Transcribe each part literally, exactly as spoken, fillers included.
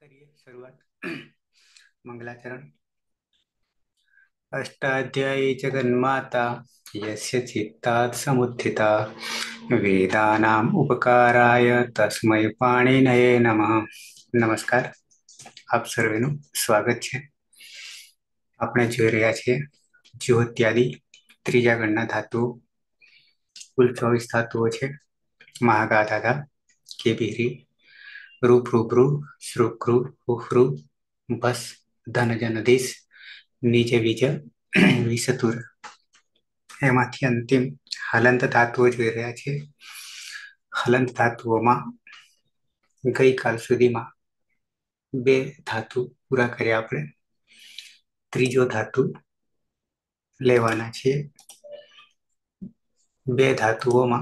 करिए शुरुआत। मंगलाचरण। अष्टाध्यायी जगन्माता यस्य चित्तात् समुत्थिता वेदानाम् उपकाराय तस्मै पाणिनये नमः। नमस्कार, આપ સર્વેનું સ્વાગત છે। આપણે જોઈ રહ્યા છીએ જ્યોત્યાદિ ત્રીજા ગણના ધાતુઓ। કુલ ચોવીસ ધાતુઓ છે। મહાગાધાધા, કેબિહરી, રૂપ રૂપરૂ, શ્રુક્રુ, ઉફ્રુ, ભસ, ધન જનધીસ, નીચ બીજ, વિષતુર। એમાંથી અંતિમ હલંત ધાતુઓ જોઈ રહ્યા છે। હલંત ધાતુઓમાં ગઈકાલ સુધીમાં બે ધાતુ પૂરા કર્યા। આપણે ત્રીજો ધાતુ લેવાના છે। બે ધાતુઓમાં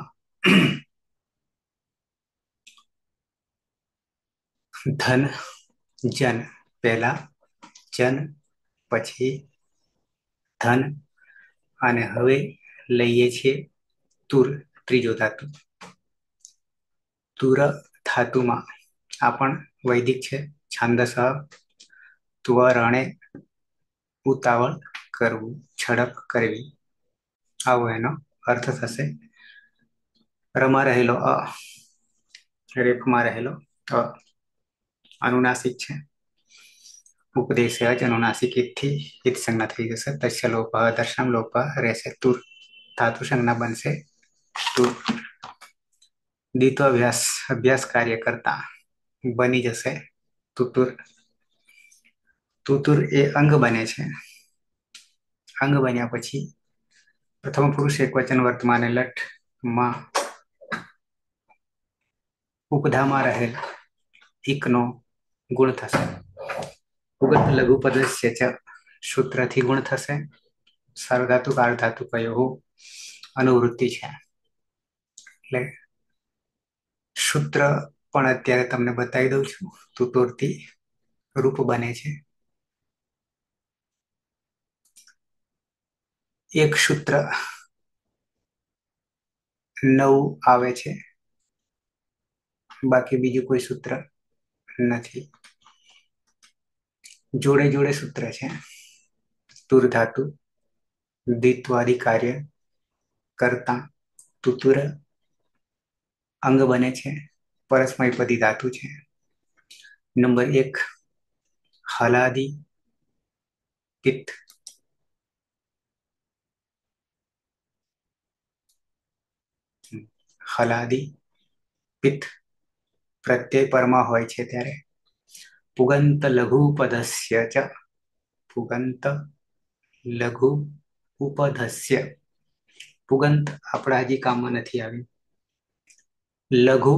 ધન જન, પહેલા જન પછી ધન, અને હવે લઈએ છીએ તુર, ત્રીજો ધાતુ। તુર ધાતુમાં આ પણ વૈદિક છે। છાંદસ ત્વરણે ઉતાવળ કરવું, ઝડપ કરવી, આવો એનો અર્થ થશે। રમાં રહેલો અ, રેફમાં રહેલો અ અનુનાસિક છે। ઉપદેશ જ અનુનાસિક ઈથી ઈત સંજ્ઞા થઈ જશે। તસ્ય લોપ દર્શનમ લોપ રહેશે। તુર ધાતુ સંજ્ઞા બનશે તુર। દ્વિત્વ અભ્યાસ અભ્યાસ કાર્ય કરતા બની જશે તુતુર। તુતુર એ અંગ બને છે। અંગ બન્યા પછી પ્રથમ પુરુષ એક વચન વર્તમાને લટ માં ઉપધામાં રહેલ એકનો ગુણ થશે। ઉગત લઘુ પદસ્ય ચ સૂત્રથી ગુણ થશે। સાર્વધાતુ કાળધાતુ કયો અનુવૃત્તિ છે, એટલે સૂત્ર પણ અત્યારે તમને બતાવી દઉં છું। તુતુરથી રૂપ બને છે। એક સૂત્ર નવ આવે છે, બાકી બીજું કોઈ સૂત્ર નથી। જોડે જોડે સૂત્ર છે। તુર ધાતુ દ્વિત્વાદિ કાર્ય કરતા તુતુર અંગ બને છે। પરસ્મયપદી ધાતુ છે। નંબર એક હલાદી પિત્ત। હલાદી પિત્ત પ્રત્યય પરમાં હોય છે ત્યારે પુગંત લઘુ પદસ્ય ચ, પુગંત લઘુ ઉપધસ્ય। પુગંત આપણા હજી કામમાં નથી આવ્યું। લઘુ,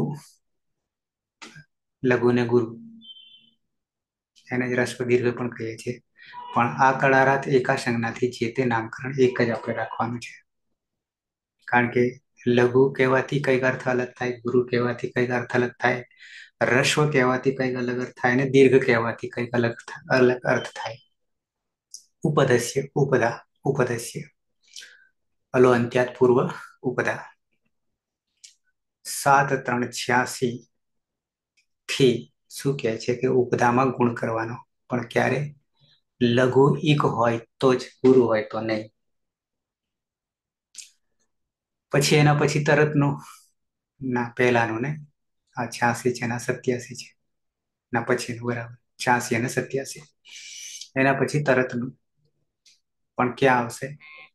લઘુ ને ગુરુ, એને જ રસ્વ દીર્ઘ પણ કહીએ છીએ। પણ આ કળારાત એકા સંજ્ઞાથી જે તે નામકરણ એક જ આપણે રાખવાનું છે। કારણ કે લઘુ કહેવાથી કઈક અર્થ અલગ થાય, ગુરુ કહેવાથી કઈક અર્થ અલગ થાય, રસ્વ કહેવાથી કઈક અલગ અર્થ થાય, અને દીર્ઘ કહેવાથી કઈક અલગ અલગ અર્થ થાય। ઉપદસ્ય ઉપદા ઉપદસ્ય અલો અંત્યાત પૂર્વ ઉપદા। સાત ત્રણ છ્યાસી થી શું કહે છે કે ઉપદામાં ગુણ કરવાનો, પણ ક્યારે? લઘુ ઈક હોય તો જ, ગુરુ હોય તો નહીં। પછી એના પછી તરતનું, ના પહેલાનું ને આ છ્યાસી છે, ના સત્યાસી છે, ના પછીનું બરાબર છ્યાસી અને સત્યાસી, એના પછી તરતનું પણ ક્યાં આવશે?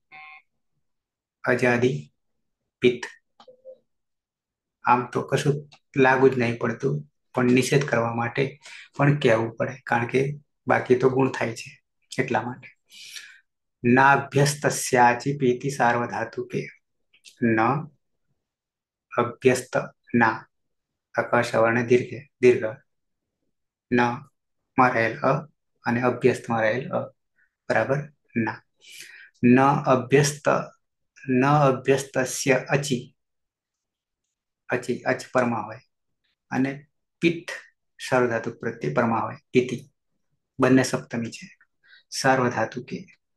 અજાદી પિત્ત। આમ તો કશું લાગુ જ નહીં પડતું, પણ નિષેધ કરવા માટે પણ કહેવું પડે, કારણ કે બાકી તો ગુણ થાય છે એટલા માટે। નાભ્યસ્તસ્યાચી પીતિ સાર્વધાતુકે। ન અભ્યસ્ત ના, આકાશ અવર્ણ દીર્ઘ દીર્ઘ, ન માં રહેલ અ અને અભ્યસ્તમાં રહેલ અ બરાબર ના। ન અભ્યસ્ત, ન અભ્યસ્તસ્ય અચી, અચી અચ પરમાં હોય, અને પિત્ત સાર્વધાતુ પ્રત્યે પરમાં હોય, પિતિ બંને સપ્તમી છે। સાર્વધાતુકે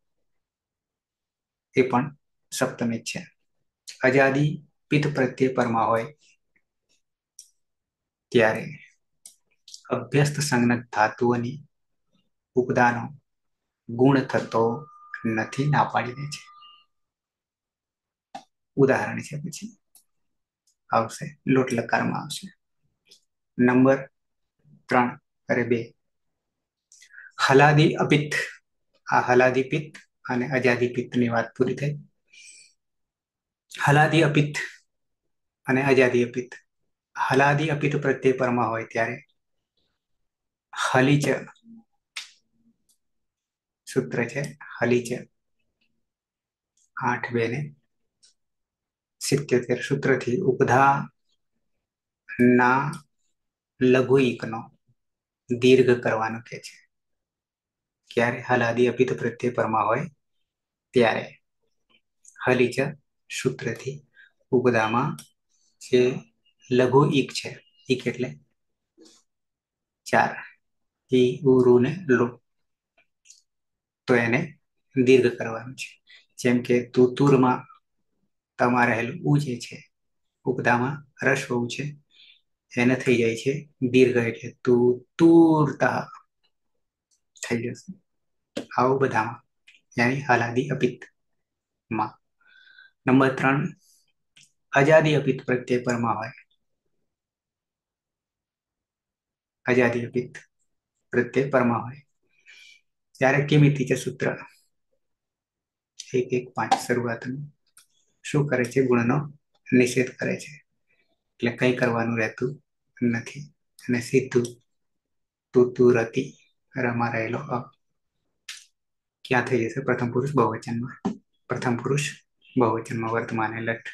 એ પણ સપ્તમી જ છે। અજાદી પિત્ત પ્રત્યે પરમાં હોય ત્યારે અભ્યસ્ત સંજ્ઞક ધાતુઓની ઉપદાનો ગુણ થતો નથી ના પાડી દે છે. ઉદાહરણ છે પછી આવશે લોટ લકારમાં આવશે. નંબર ત્રણ અરે બે હલાદી અપિત્ત. આ હલાદી પિત્ત અને અજાદી પિત્તની વાત પૂરી થઈ. હલાદી અપિત્ત અને અજાદી અપિત્ત. હલાદી અપિત્ત પ્રત્યય પરમાં હોય ત્યારે હલીચ સૂત્ર છે. હલીચ આઠ બે ને સિત્યોતેર સૂત્રથી ઉપધા ના લઘુ ઈકનો દીર્ઘ કરવાનું કે છે. ક્યારે હલાદી અપિત્ત પ્રત્યય પરમાં હોય ત્યારે હલીચ સૂત્રથી ઉપદામાં જે લઘુ ઈક છે. ઈક એટલે ચાર ઈ ઉ ને લો, તો એને દીર્ઘ કરવાનું છે. જેમ કે તુતુરમાં તમારે રહેલું ઉ જે છે ઉપદામાં રસ્વ ઉ છે એને થઈ જાય છે દીર્ઘ એટલે તું તુરતા થઈ જશે. આવું બધામાં યાની હલાદી અપિત્ત માં. નંબર ત્રણ અજાદી અપિત્ત પ્રત્યય પરમાં હોય. અજાદી અપિત્ત પ્રત્યય પરમાં હોય ત્યારે કેમિતિ છે સૂત્ર એક એક પાંચ શરૂઆતનું શું કરે છે? ગુણનો નિષેધ કરે છે. એટલે કઈ કરવાનું રહેતું નથી અને સીધું તુતુરતી રમા રહેલો અ ક્યાં થઈ જશે? પ્રથમ પુરુષ બહુવચનમાં. પ્રથમ પુરુષ બહુવચનમાં વર્તમાન લટ.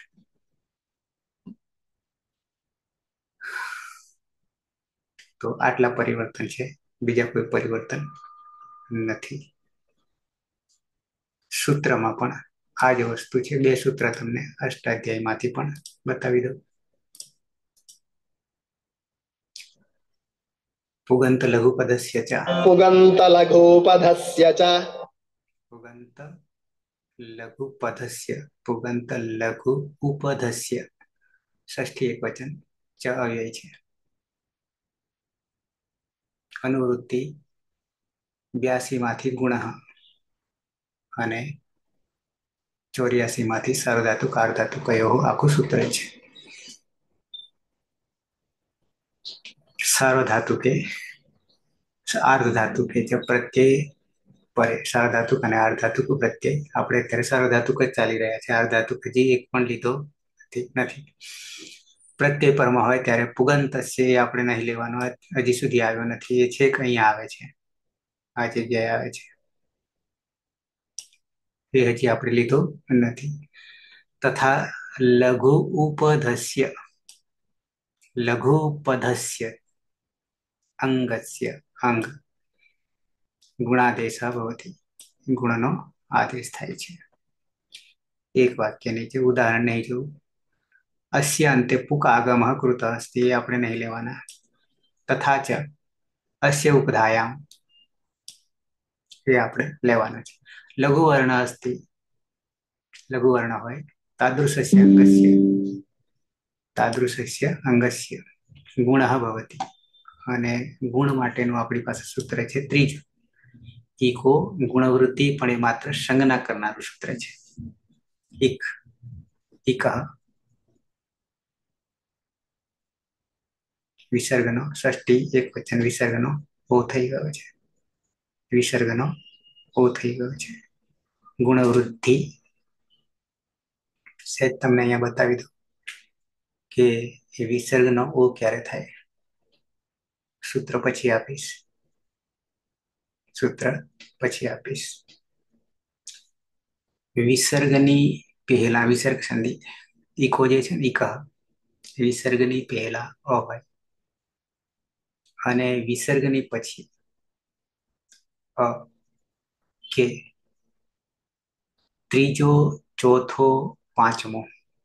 તો આટલા પરિવર્તન છે, બીજા કોઈ પરિવર્તન નથી. સૂત્રમાં પણ આ જ વસ્તુ છે. બે સૂત્ર તમને અષ્ટાધ્યાયમાંથી પણ બતાવી દઉં. પુગંત લઘુપદસ્ય ચ. પુગંત લઘુપધસ્ય ચ. પુગંત લઘુપધસ્ય. પુગંત લઘુ ઉપધસ્ય. ષષ્ઠી એક વચન ચ અવ્યય છે. અનુવૃત્તિ બ્યાસી માંથી ગુણ અને ચોર્યાસી માંથી સાર્વધાતુ કારધાતુ કયો આખું સૂત્ર છે. સાર્વધાતુ કે આર્ધધાતુ કે જે પ્રત્યય પરે સાર્વધાતુક અને અર્ધધાતુક પ્રત્યય આપણે અત્યારે સાર્વધાતુક જ ચાલી રહ્યા છે. અર્ધધાતુક હજી એક પણ લીધો નથી. પ્રત્યય પરમાં હોય ત્યારે પુગંત છે એ આપણે નહીં લેવાનો, હજી સુધી આવ્યો નથી. એ છેક અહીંયા આવે છે, આ જગ્યાએ આવે છે. એ હજી આપણે લીધો નથી. તથા લઘુ ઉપધસ્ય. લઘુ પધસ્ય અંગસ્ય અંગ ગુણાદેશ ભવતી. ગુણનો આદેશ થાય છે. એક વાક્ય નીચે ઉદાહરણ નહીં જોવું. અસ્ય અંતે પુક આગમ કૃત અસ્તિ એ આપણે નહીં લેવાના. તથા ચ અસ્ય ઉપધાયામ એ આપણે લેવાના છે. લઘુ વર્ણ અસ્તિ લઘુ વર્ણ હોય તાદૃશસ્ય અંગસ્ય તાદૃશસ્ય અંગસ્ય ગુણ ભવતી. અને ગુણ માટેનું આપણી પાસે સૂત્ર છે ત્રીજું. ઈકો ગુણવૃત્તિ પણ એ માત્ર સંજ્ઞા કરનારું સૂત્ર છે. ઇક ઇક વિસર્ગનો ષષ્ઠી એક વચન વિસર્ગનો ઓ થઈ ગયો છે. વિસર્ગનો ઓ થઈ ગયો છે. ગુણવૃદ્ધિ સેજ તમને અહીંયા બતાવી દઉં કે એ વિસર્ગનો ઓ ક્યારે થાય. સૂત્ર પછી આપીશ. સૂત્ર પછી આપીશ. વિસર્ગની પહેલા વિસર્ગ સંધિ ઈકો જે છે ને ઈક વિસર્ગની પહેલા અ હોય અને વિસર્ગની પછી અ કે ત્રીજો ચોથો પાંચમો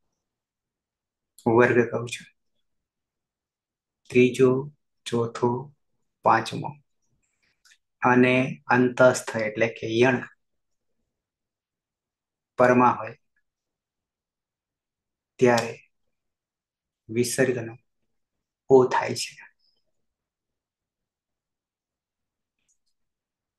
વર્ગ કહું છું. ત્રીજો ચોથો પાંચમો અને અંતસ્થ એટલે કે યણ પરમાં હોય ત્યારે વિસર્ગનો ઓ થાય છે.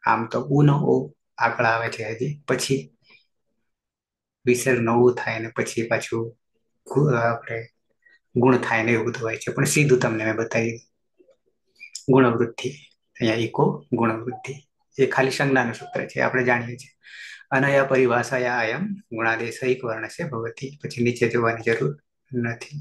આમ તો ઉનો ઓ આગળ આવે છે હજી, પછી વિસર્ગ નવું થાય ને પછી પાછું આપણે ગુણ થાય ને એવું બધું હોય છે, પણ સીધું તમને મેં બતાવી ગુણવૃદ્ધિ. અહીંયા ઇકો ગુણવૃદ્ધિ એ ખાલી સંજ્ઞાનું સૂત્ર છે, આપણે જાણીએ છીએ. અનયા પરિભાષાયા અયમ ગુણાદેશ એક વર્ણ છે ભવતી, પછી નીચે જોવાની જરૂર નથી.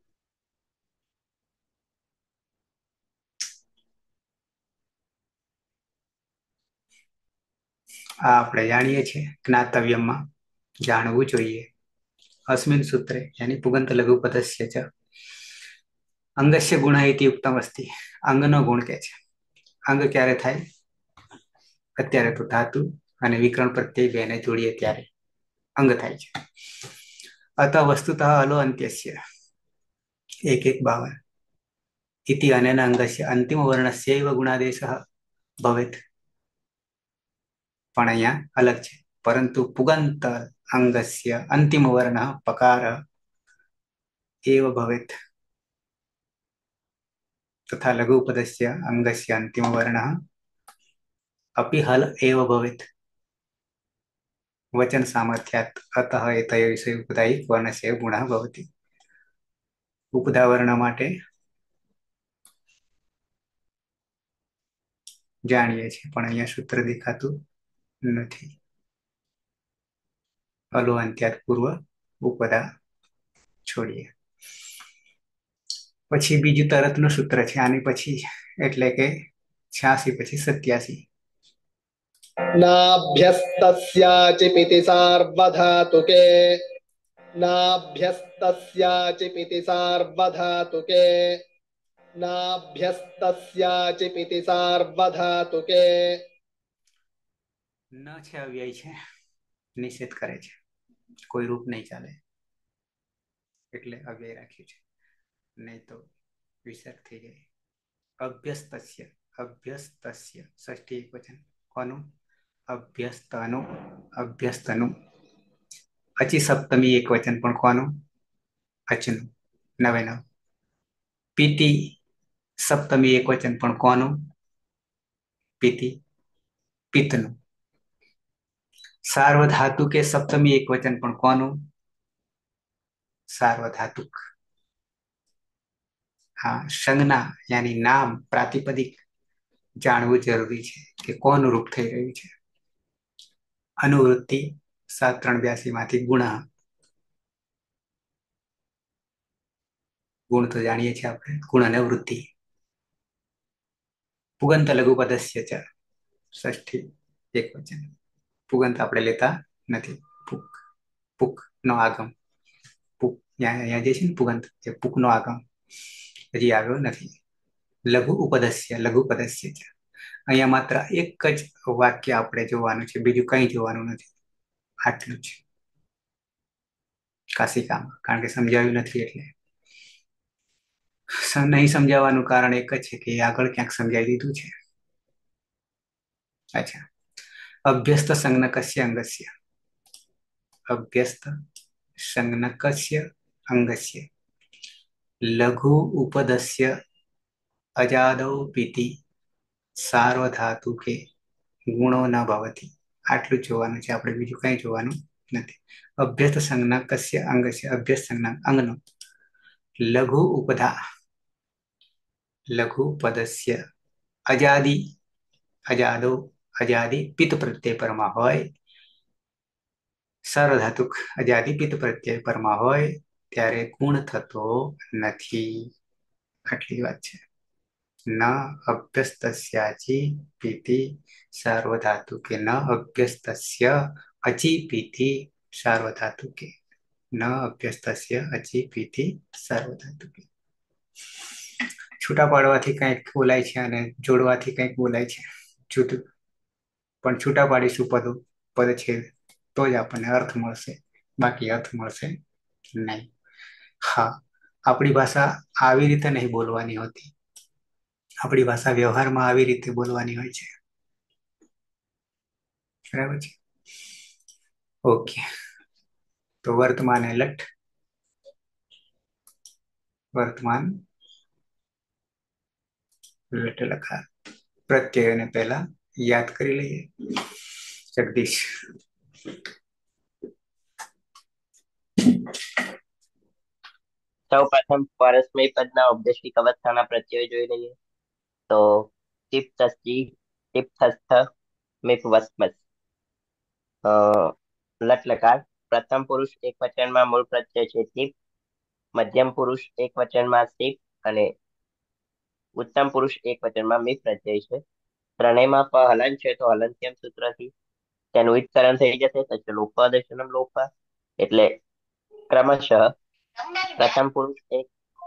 આ આપણે જાણીએ છીએ જ્ઞાતવ્યમાં જાણવું જોઈએ. અસ્મિન સૂત્રે યાની પુગંત લઘુ પદસ્ય ચ અંગસ્ય ગુણ ઇતિ ઉક્તમ અસ્તિ. અંગનો ગુણ કે છે. અંગ ક્યારે થાય? અત્યારે તો ધાતુ અને વિકરણ પ્રત્યય બેને જોડીએ ત્યારે અંગ થાય છે. અત વસ્તુતઃ અલો અંત્યસ્ય એક એક બાવન ઇતિ અનેન અંગસ્ય અંતિમ વર્ણસ્યૈવ ગુણાદેશઃ ભવેત. પણ અહીંયા અલગ છે. પરંતુ પુગંત અંગસ્ય અંતિમ વર્ણ પકાર એવ ભવેત તથા લઘુ પદસ્ય અંગસ્ય અંતિમ વર્ણ અપિ હલ એવ ભવેત. વચન સામર્થ્યાત અતઃ એતયો વિષય ઉપદાયિક વર્ણસ્ય ગુણઃ ભવતિ. ઉપદા વર્ણ માટે જાણીએ છીએ, પણ અહીંયા સૂત્ર દેખાતું નથી. અલો અંત્યાત પૂર્વ ઉપદા છોડીએ. પછી બીજું તરતનું સૂત્ર છે આની પછી, એટલે કે છ્યાસી પછી સત્યાસી. नाभ्यस्तस्याचिपिति सार्वधातुके नाभ्यस्तस्याचिपिति सार्वधातुके नाभ्यस्तस्याचिपिति सार्वधातुके ન છે અવ્યય છે, નિષેધ કરે છે, કોઈ રૂપ નહીં ચાલે એટલે અવ્યય રાખ્યું છે, નહીં તો વિસર્ગ થઈ જાય. અભ્યસ્તસ્ય અભ્યસ્તસ્ય ષષ્ઠી એક વચન. કોનું? અભ્યસ્તનું અભ્યસ્તનું. અચી સપ્તમી એક વચન, પણ કોનું? અચનું. નવે નવ. પીતિ સપ્તમી એક વચન, પણ કોનું? પીતિ પિત્તનું. સાર્વધાતુ કે સપ્તમી એક વચન, પણ કોનું? સાર્વધાતુક. હા, સંજ્ઞા યાની નામ પ્રાતિપદિક જાણવું જરૂરી છે કે કોનું રૂપ થઈ રહ્યું છે. અનુવૃત્તિ સાત ત્રણ બ્યાસી માંથી ગુણ. ગુણ તો જાણીએ છીએ આપણે, ગુણ અને વૃત્તિ. પુગંત લઘુ પદસ્ય ચ ષષ્ઠી એક વચન. પુગંત આપણે લેતા નથી. પુક પુક નો આગમ. પુક અહીંયા જે છે ને પુગંત, એ પુક નો આગમ હજી આવ્યો નથી. લઘુ ઉપદસ્ય લઘુ પદસ્ય છે. અહીંયા માત્ર એક જ વાક્ય આપણે જોવાનું છે, બીજું કંઈ જોવાનું નથી. આટલું જ કાશિકામાં, કારણ કે સમજાવ્યું નથી એટલે. નહીં સમજાવવાનું કારણ એક જ છે કે આગળ ક્યાંક સમજાવી દીધું છે. અચ્છા. અભ્યસ્ત સંજ્ઞકસ્ય અંગસ્ય અભ્યસ્ત સંજ્ઞકસ્ય અંગસ્ય લઘુ ઉપદસ્ય અજાદૌ પીતિ સાર્વધાતુકે ગુણો ન ભવતી. આટલું જ જોવાનું છે આપણે, બીજું કંઈ જોવાનું નથી. અભ્યસ્ત સંજ્ઞકસ્ય અંગસ્ય અભ્યસ્ત સંજ્ઞક અંગનો લઘુ ઉપધા લઘુ પદસ્ય અજાદી અજાદો અજાદી પિત્ત પ્રત્યય પરમાં હોય, સાર્વધાતુક અજાદી પિત્ત પ્રત્યય પરમાં હોય ત્યારે ગુણ થતો નથી. આટલી વાત છે. ન અભ્યસ્તસ્યાચી પીતિ સાર્વધાતુકે ન અભ્યસ્તસ્ય અચી પીતિ સાર્વધાતુકે ન અભ્યસ્તસ્ય અચી પીતિ સાર્વધાતુકે. છૂટા પાડવાથી કંઈક બોલાય છે અને જોડવાથી કંઈક બોલાય છે જુદું. પણ છૂટા પાડીશું પદો પદ છે તો જ આપણને અર્થ મળશે, બાકી અર્થ મળશે નહીં. હા, આપણી ભાષા આવી રીતે નહીં બોલવાની હોતી. આપણી ભાષા વ્યવહારમાં આવી રીતે બોલવાની હોય છે. બરાબર છે. ઓકે, તો વર્તમાન એ લટ વર્તમાન લટ લખા પ્રત્યયને પહેલા યાદ કરી લઈએ. જગદીશ. સૌ પ્રથમ પરસ્મય પદના ઔપદેશિક અવસ્થાના પ્રત્યય જોઈ લઈએ. તો ટીપ્સજી, ટીપ્સસ્થ, મિપવસ્મસ. અ લટ લકાર. પ્રથમ પુરુષ એક વચનમાં મૂળ પ્રત્યય છે ટીપ, મધ્યમ પુરુષ એક વચનમાં સીપ અને ઉત્તમ પુરુષ એક વચનમાં મિપ પ્રત્યય છે. ત્રણેયમાં પ હલન છે તો હલંત્યમ સૂત્રથી તેનું વિતરણ થઈ જશે. પછી લોપદર્શનમ લોપ, એટલે ક્રમશઃ પ્રથમ પુરુષ એક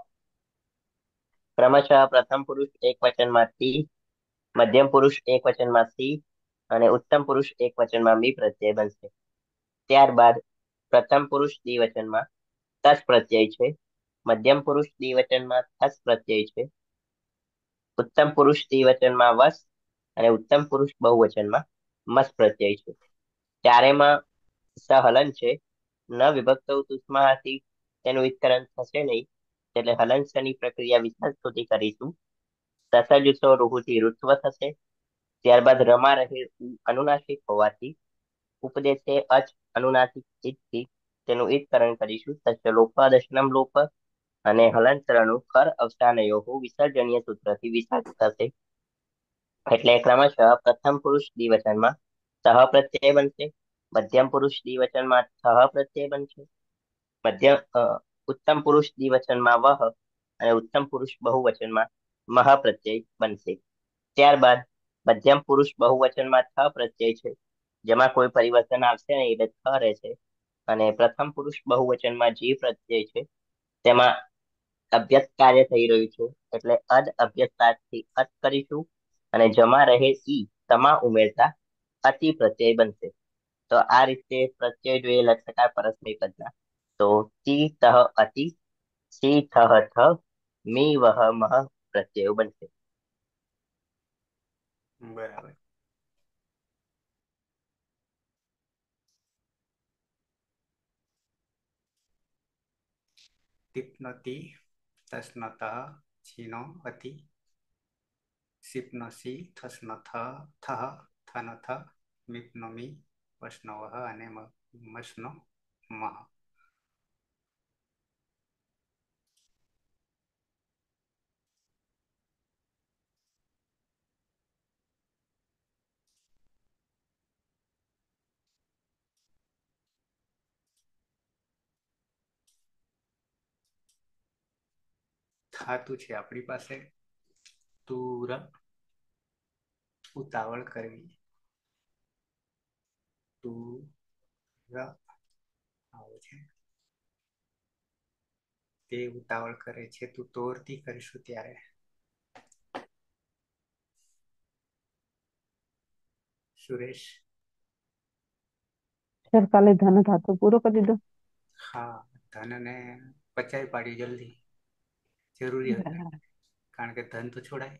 ક્રમશઃ પ્રથમ પુરુષ એક વચનમાં ટી, મધ્યમ પુરુષ એક વચનમાં સી અને ઉત્તમ પુરુષ એક વચનમાં મી પ્રત્યય બનશે. ત્યારબાદ પ્રથમ પુરુષ દ્વિવચનમાં તસ પ્રત્યય છે, મધ્યમ પુરુષ દ્વિવચનમાં થસ પ્રત્યય છે, ઉત્તમ પુરુષ દ્વિવચનમાં વસ અને ઉત્તમ પુરુષ બહુવચનમાં મસ પ્રત્યય છે. ચારેમાં સહલન છે. ન વિભક્ત ઉષ્માથી તેનું વિસ્તરણ થશે નહીં, એટલે હલનસની પ્રક્રિયા વિસ્તાર સુધી કરીશું. સસજુસો રૂહુથી ઋત્વ થશે. ત્યારબાદ રમા રહે અનુનાસિક હોવાથી ઉપદેશે અચ અનુનાસિક ઈદથી તેનું ઈદકરણ કરીશું. તસ્ય લોપાદશનમ લોપ અને હલંતરનું કર અવસાનયો વિસર્જનીય સૂત્રથી વિસર્જ થશે. એટલે ક્રમશઃ પ્રથમ પુરુષ દ્વિવચનમાં સહ પ્રત્યય બનશે, મધ્યમ પુરુષ દ્વિવચનમાં સહ પ્રત્યય બનશે, મધ્યમ ઉત્તમ પુરુષ દ્વિવચનમાં વહ અને ઉત્તમ પુરુષ બહુવચનમાં મહ પ્રત્યય બનશે. ત્યારબાદ મધ્યમ પુરુષ બહુવચનમાં થ પ્રત્યય છે, જેમાં કોઈ પરિવર્તન આવશે નહીં એટલે થ રહેશે. અને પ્રથમ પુરુષ બહુવચનમાં જી પ્રત્યય છે, તેમાં અભ્યસ્ત કાર્ય થઈ રહ્યું છે, એટલે અદ અભ્યસ્તાથી અત કરીશું અને જમા રહે ઈ તમા ઉમેરતા અતિ પ્રત્યય બનશે. તો આ રીતે પ્રત્યય જોઈએ લક્ષકાર પરસ્મય પદના. તો તી તહ અતિ, સી થહ થ, મી વહ મહ પ્રત્યયો બનશે. બરાબર. ટીપનો તી, તસનો ત, છીનો અતિ, સીપનો સી, થસનો થ, થહ, થનો થ, મીપનો મી, વસનો વહ અને મસનો મહ. થાતું છે આપણી પાસે તુર, ઉતાવળ કરવી. તુર આવું છે. તે ઉતાવળ કરે છે, તું તોરતી કરીશું ત્યારે. સુરેશ. સર કાલે ધન ધાતુ પૂરો કરી દીધો. હા, ધનને પચાવી પાડી જલ્દી, જરૂરી હતું. કારણ કે ધન તો છોડાય,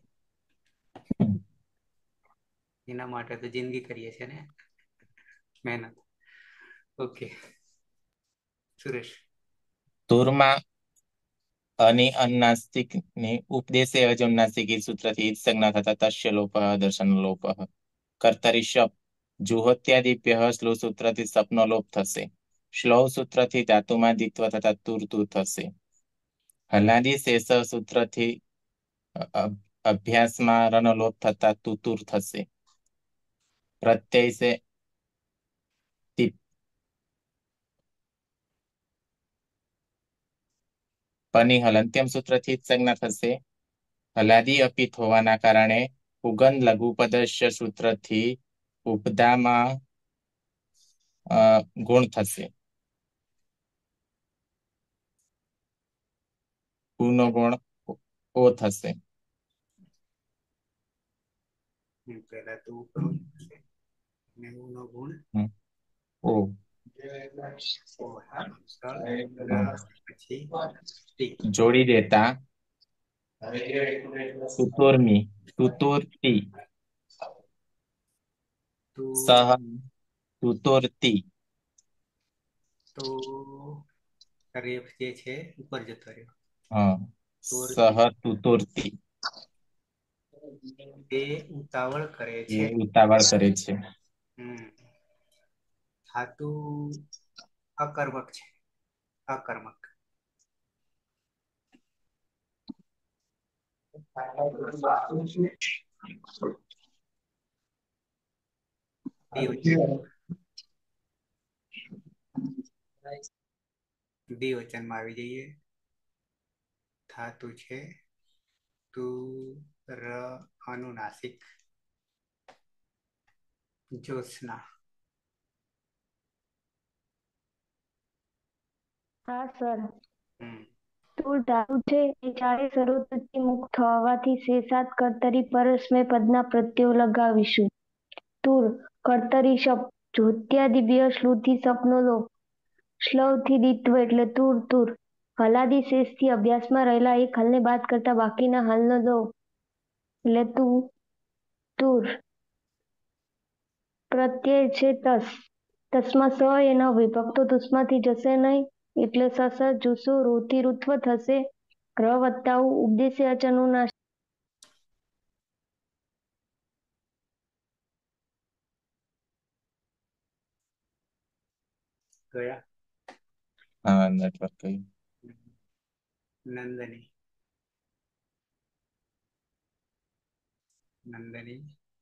એના માટે તો જિંદગી કરીએ છીએ ને મહેનત. ઓકે સુરેશ. તુરમાં અને અનુનાસિક ને ઉપદેશે અજુનાસિક સૂત્રથી સંજ્ઞા થતા તસ્ય લોપ દર્શન લોપ. કર્તરી શપ જુહોત્યાદિપ્ય શ્લો સૂત્રથી સપનો લોપ થશે. શ્લોવ સૂત્રથી ધાતુમાં દિત્વ થતા તુરતુ થશે. હલાદી શેષ સૂત્રથી અભ્યાસમાં રનો લોપ થતા તુતુર થશે. પ્રત્યય સે પની હલંત્યમ સૂત્રથી સંજ્ઞા થશે. હલાદી અપિત હોવાના કારણે ઉગન લઘુપદસ્ય સૂત્રથી ઉપદામાં અ ગુણ થશે. ઉનો ગુણ ઓ થશે. પહેલા તો ઉપરો થશે અને ઉનો ગુણ ઓ ઓ પછી ટી. જોડી દેતા તુતુર્મી તુતુર્તી સહ તું તુતુર્તી. તો રેફ જે છે ઉપર જતો રહ્યો. હા, સહ તોરતી તુતુર્તી. તે ઉતાવળ કરે એ છે. ઉતાવળ કરે છે. હમ ધાતુ અકર્મક છે. અકર્મક. દ્વિવચન. દ્વિવચનમાં આવી જઈએ. ધાતુ છે તુર અનુનાસિક. જ્યોત્સના. હા સર. હમ તુર ધાતુ છે એ ચારે સર્વોત્પત્તિ મુક્ત થવાથી શેષાત કર્તરી પરસ્મય પદના પ્રત્યયો લગાવીશું. તુર કર્તરી શબ્દ જોત્યાદિવ્ય શ્લુથી સપનો લોપ શ્લવથી દિત્વ એટલે તુર તુર. હલાદી શેષથી અભ્યાસમાં રહેલા એક હલને બાદ કરતા બાકીના હલનો લો એટલે તું તુર. પ્રત્યય છે તસ. તસમાં સ એ ન વિભક્તો તુસમાંથી જશે નહીં એટલે સસ જુસુ રૂથી રૂત્વ થશે. ર વત્તા ઉ ઉપદેશી અચનું ના ગયા. હા નેટવર્ક કઈ. નંદની. નંદની.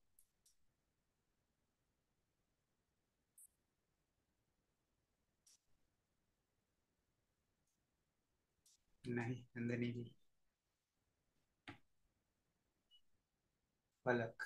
नहीं नंदनी जी. પલક.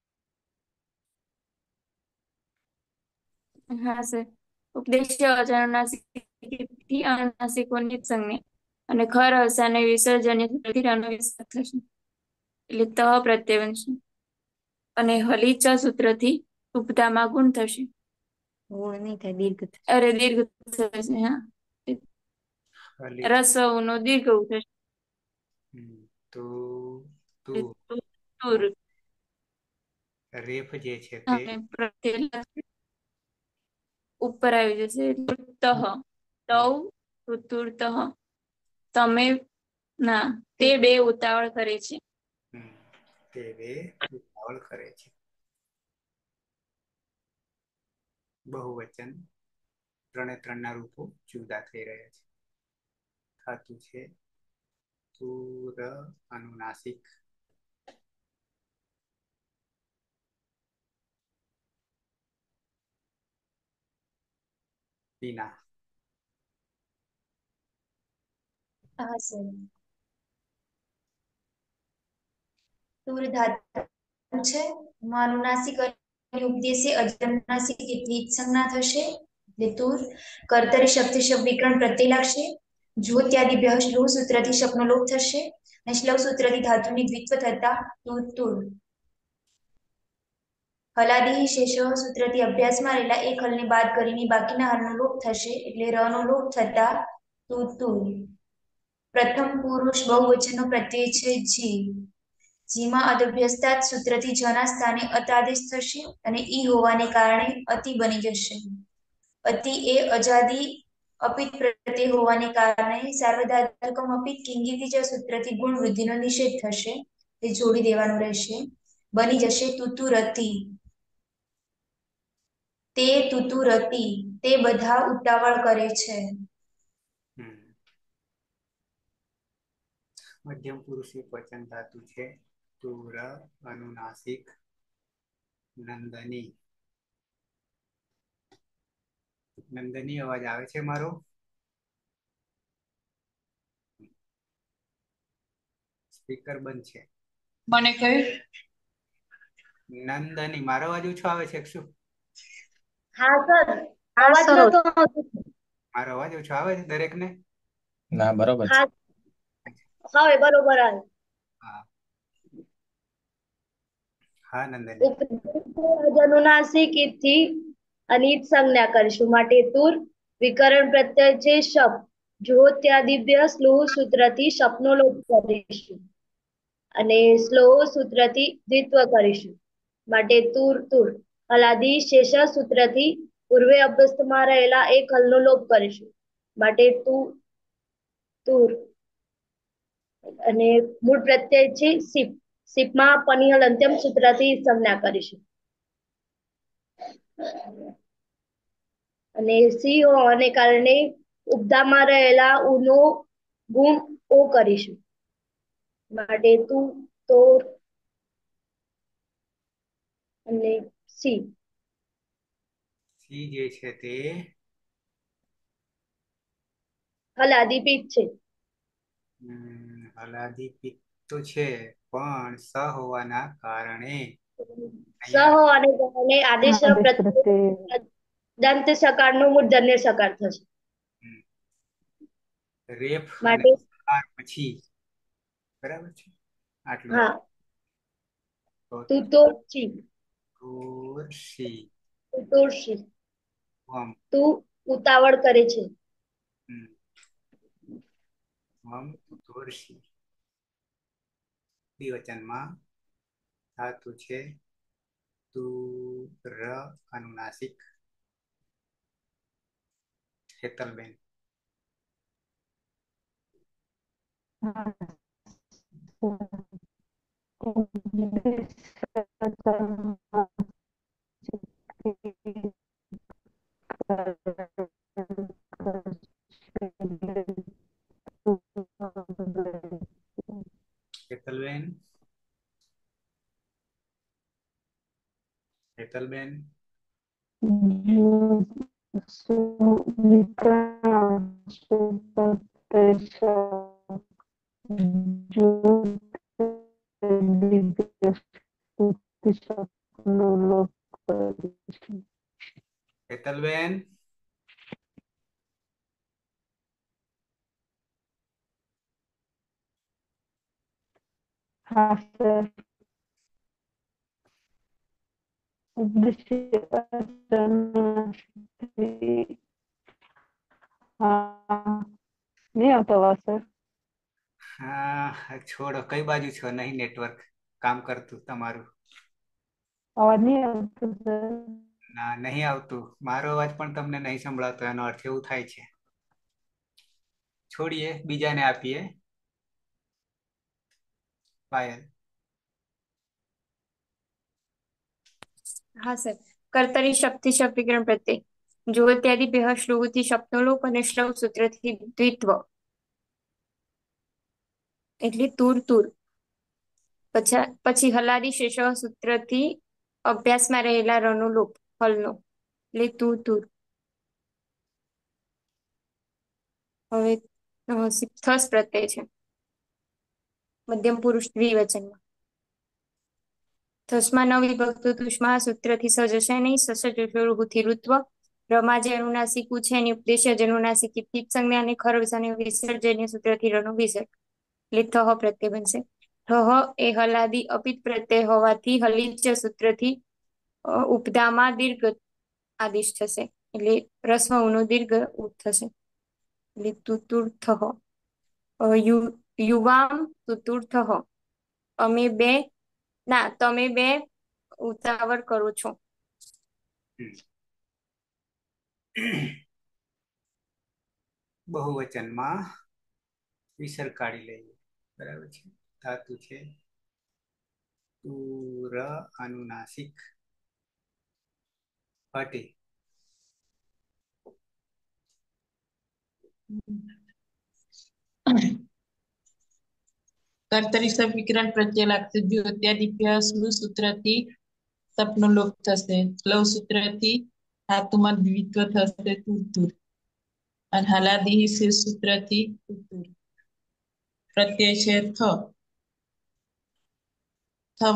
હા સર. ઉપદેશ્ય અચાનુનાસિકથી અનુનાસિકોની સંજ્ઞા અને ખર અવસાને વિસર્જન્ય અનુવિસ્તાર થશે એટલે ત પ્રત્યય બનશે અને હલી ચ સૂત્રથી ઉપતામાં ગુણ થશે. ગુણ નહીં થાય દીર્ઘ થશે. અરે દીર્ઘ થશે. હા ખાલી રસવ નો દીર્ઘ થશે. હમ તો તું તુર રેફ જે છે તે અને પ્રત્યય ઉપર આવી જશે તહ તવ તુર તહ. તમે ના તે બે ઉતાવળ કરે છે. હમ તે બે ઉતાવળ કરે છે. બહુવચન ત્રણે ત્રણના રૂપો જુદા થઈ રહ્યા છે. ધાતુ છે તુર અનુનાસિક. પીના. હા સર. તુર ધાતુ છે અનુનાસિક અને ઉપદેશી અજનુનાસિક એટલી જ સંજ્ઞા થશે એટલે તુર. કર્તરી શબ્દ શબ્દ વિકરણ પ્રત્યય લાગશે. જો ત્યાદિ બે શ્લોક સૂત્રથી શબ્દનો લોપ થશે અને શ્લોક સૂત્રથી ધાતુની દ્વિત્વ થતા તુર તુર. હલાદી શેષો સૂત્રથી અભ્યાસમાં રહેલા એક હલને બાદ કરીને બાકીના હલનો લોપ થશે એટલે ર નો લોપ થતા તું તુર. પ્રથમ પુરુષ બહુવચનનો પ્રત્યય છે જી. જીમાં અદભ્યસ્તા સૂત્રથી જના સ્થાને અતાદેશ થશે અને ઈ હોવાને કારણે અતિ બની જશે. અતિ એ અજાદી અપિત પ્રત્યય હોવાને કારણે સાર્વધાતુકમ અપિત કિંગીતિ જ સૂત્રથી ગુણ વૃદ્ધિનો નિષેધ થશે. તે જોડી દેવાનું રહેશે. બની જશે તુતુરતી. તે તુતુરતી તે બધા ઉતાવળ કરે છે. હમ મધ્યમ પુરુષ એક વચન ધાતુ છે તુર અનુનાસિક નંદની. નંદની અવાજ આવે છે મારો? સ્પીકર બંધ છે. મને કહ્યું નંદની મારો અવાજ ઓછો આવે છે કે શું? હા સર. અવાજ નતો આવતો. મારો અવાજ ઓછો આવે છે દરેક ને? ના બરોબર છે. હા હવે બરોબર આવે. હા હા નંદની. અનુનાસિક થી અનિત સંજ્ઞા કરીશું માટે તુર વિકરણ પ્રત્યય છે શબ્દ. જો ત્યાં દિવ્ય સ્લો સૂત્રથી શબ્દનો લોપ કરીશું અને સ્લો સૂત્રથી દ્વિત્વ કરીશું માટે તુર તુર. હલાદી શેષા સૂત્રથી પૂર્વે અભ્યસ્તમાં રહેલા એક હલનો લોપ કરીશું માટે તું તુર. અને મૂળ પ્રત્યય છે સિપ. સીપમાં પની હલ અંત્યમ સૂત્રથી સંજ્ઞા કરીશું અને સી હોવાને કારણે ઉપધામાં રહેલા ઉનો ગુણ ઓ કરીશું માટે તું તો અને સી સી જે છે તે હલાદીપીઠ છે હમ, હલાદી પિત્ત તો છે પણ સ હોવાના કારણે સ અહીંયા હોવાને કારણે આદેશ આદેશ પ્રત્યય પ્રત્યે દંત સકારનું મૂર્ધન્ય સકાર થશે હમ, રેફ અને માટે સકાર પછી બરાબર છે આટલું હા તો તું તો સી તુલસી તું તોડશી વમ તું ઉતાવળ કરે છે હમ, વમ તુલસી દ્વિવચનમાં ધાતુ છે તુર અનુનાસિક હેતલબેન હેતલબેન હેતલબેન હેતલબેન હા સર ઉપદેશ્ય હા નહીં આવતો અવાજ સર હા છોડો કઈ બાજુ છો નહીં નેટવર્ક કામ કરતું તમારું અવાજ નહીં આવતો સર ના નહીં આવતું મારો અવાજ પણ તમને નહીં સંભળાતો એનો અર્થ એવું થાય છે છોડીએ બીજાને આપીએ પાયલ હા સર કર્તરી શક્તિ શબ્દીકરણ પ્રત્યય જો ત્યાદી બે શ્રુતિ શબ્દલોપ અને શ્રવ સૂત્રથી દ્વિત્વ એટલે તુર તુર પછી પછી હલાદી શેષવ સૂત્રથી અભ્યાસમાં રહેલા રનો લોપ હલનો એટલે તું તુર હવે થસ પ્રત્યય છે મધ્યમ પુરુષ દ્વિવચનમાં થસમાં ન વિભક્ત તુષ્મા સૂત્રથી સજશે નહીં સસજુથી ઋત્વ રમાં જે અનુનાસિકું છે એની ઉપદેશ્ય જ અનુનાસિકી તીપ સંજ્ઞા અને ખરસ અને વિસર્જન્ય સૂત્રથી રનો વિસર્ગ એટલે થહ પ્રત્યય બનશે થહ એ હલાદી અપિત પ્રત્યય હોવાથી હલિચ સૂત્રથી ઉપદામાં દીર્ઘ આદેશ થશે એટલે રસ્વ નો દીર્ઘ ઉપ થશે એટલે તુતુર્થ યુ યુવામ તુતુર્થ અમે બે ના તમે બે ઉતાવળ કરો છો બહુવચનમાં વિસર્ગ કાઢી લઈએ બરાબર છે ધાતુ છે તુર અનુનાસિક હટે કર્તરી શબ્દ વિકરણ પ્રત્યય લાગશે જો અત્યાદિપ્ય સ્લુ સૂત્રથી સપનો લોપ થશે લવ સૂત્રથી ધાતુમાં દ્વિત્વ થશે તુર તુર અને હલાદી શીર્ષ સૂત્રથી તુર પ્રત્યય છે થ થમ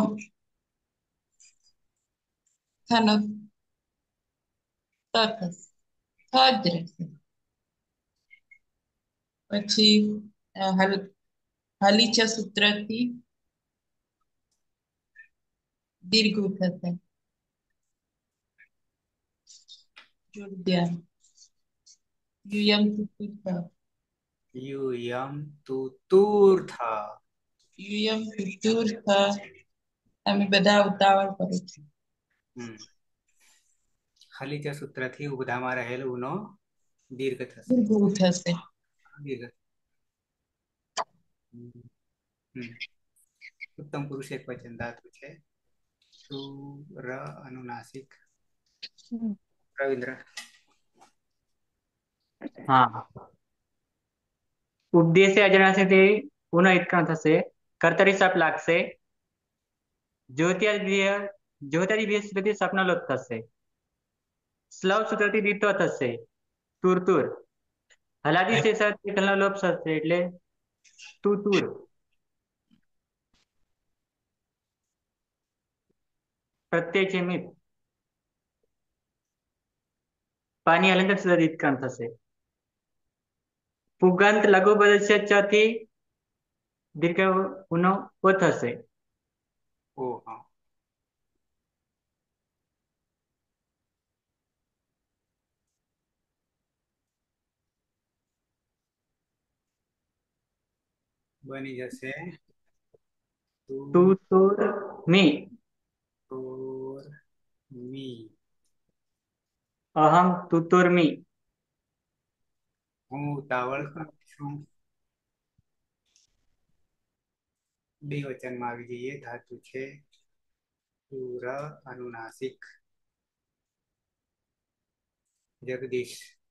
થનો ત થશે થ જ રહેશે પછી હલ હલીચ સૂત્રથી દીર્ઘ થશે જોડ્યા યુયમ તુતુર્થ યુયમ તુતુર્થ યુયમ તુતુર્થ અમે બધા ઉતાવળ કરો છો હમ હલીચ સૂત્રથી ઉબધામાં રહેલ ઉનો દીર્ઘ થશે દીર્ઘ થશે દીર્ઘ હમ उत्तम पुरुष एक वचन धातु है। तू र अनुनासिक रविंद्र। હા ઉપદેશે અજણાશે પુનઃ ઇત્કણ થશે કર્તરી સપ લાગશે જ્યોત્યાદિવ્ય જ્યોત્યાદિવ્ય સુધી સપનલોપ થશે સ્લવ સૂત્રથી દ્વિત્વ થશે તુર તુર હલાદી શેષાથી કલનલોપ થશે એટલે તુ તુર પ્રત્યય છે મિત પાની અલંકાર સુધી ઇત્કણ થશે પુગંત લઘુ પદસ્ય ચ થી દીર્ઘ ઉનો ઓ થશે ओ हाँ बनी जैसे तू तुर मी तुर मी अहम तुतुर्मी हूँ उतावળ કરું છું બે વચનમાં આવી જઈએ ધાતુ છે તુર અનુનાસિક જગદીશ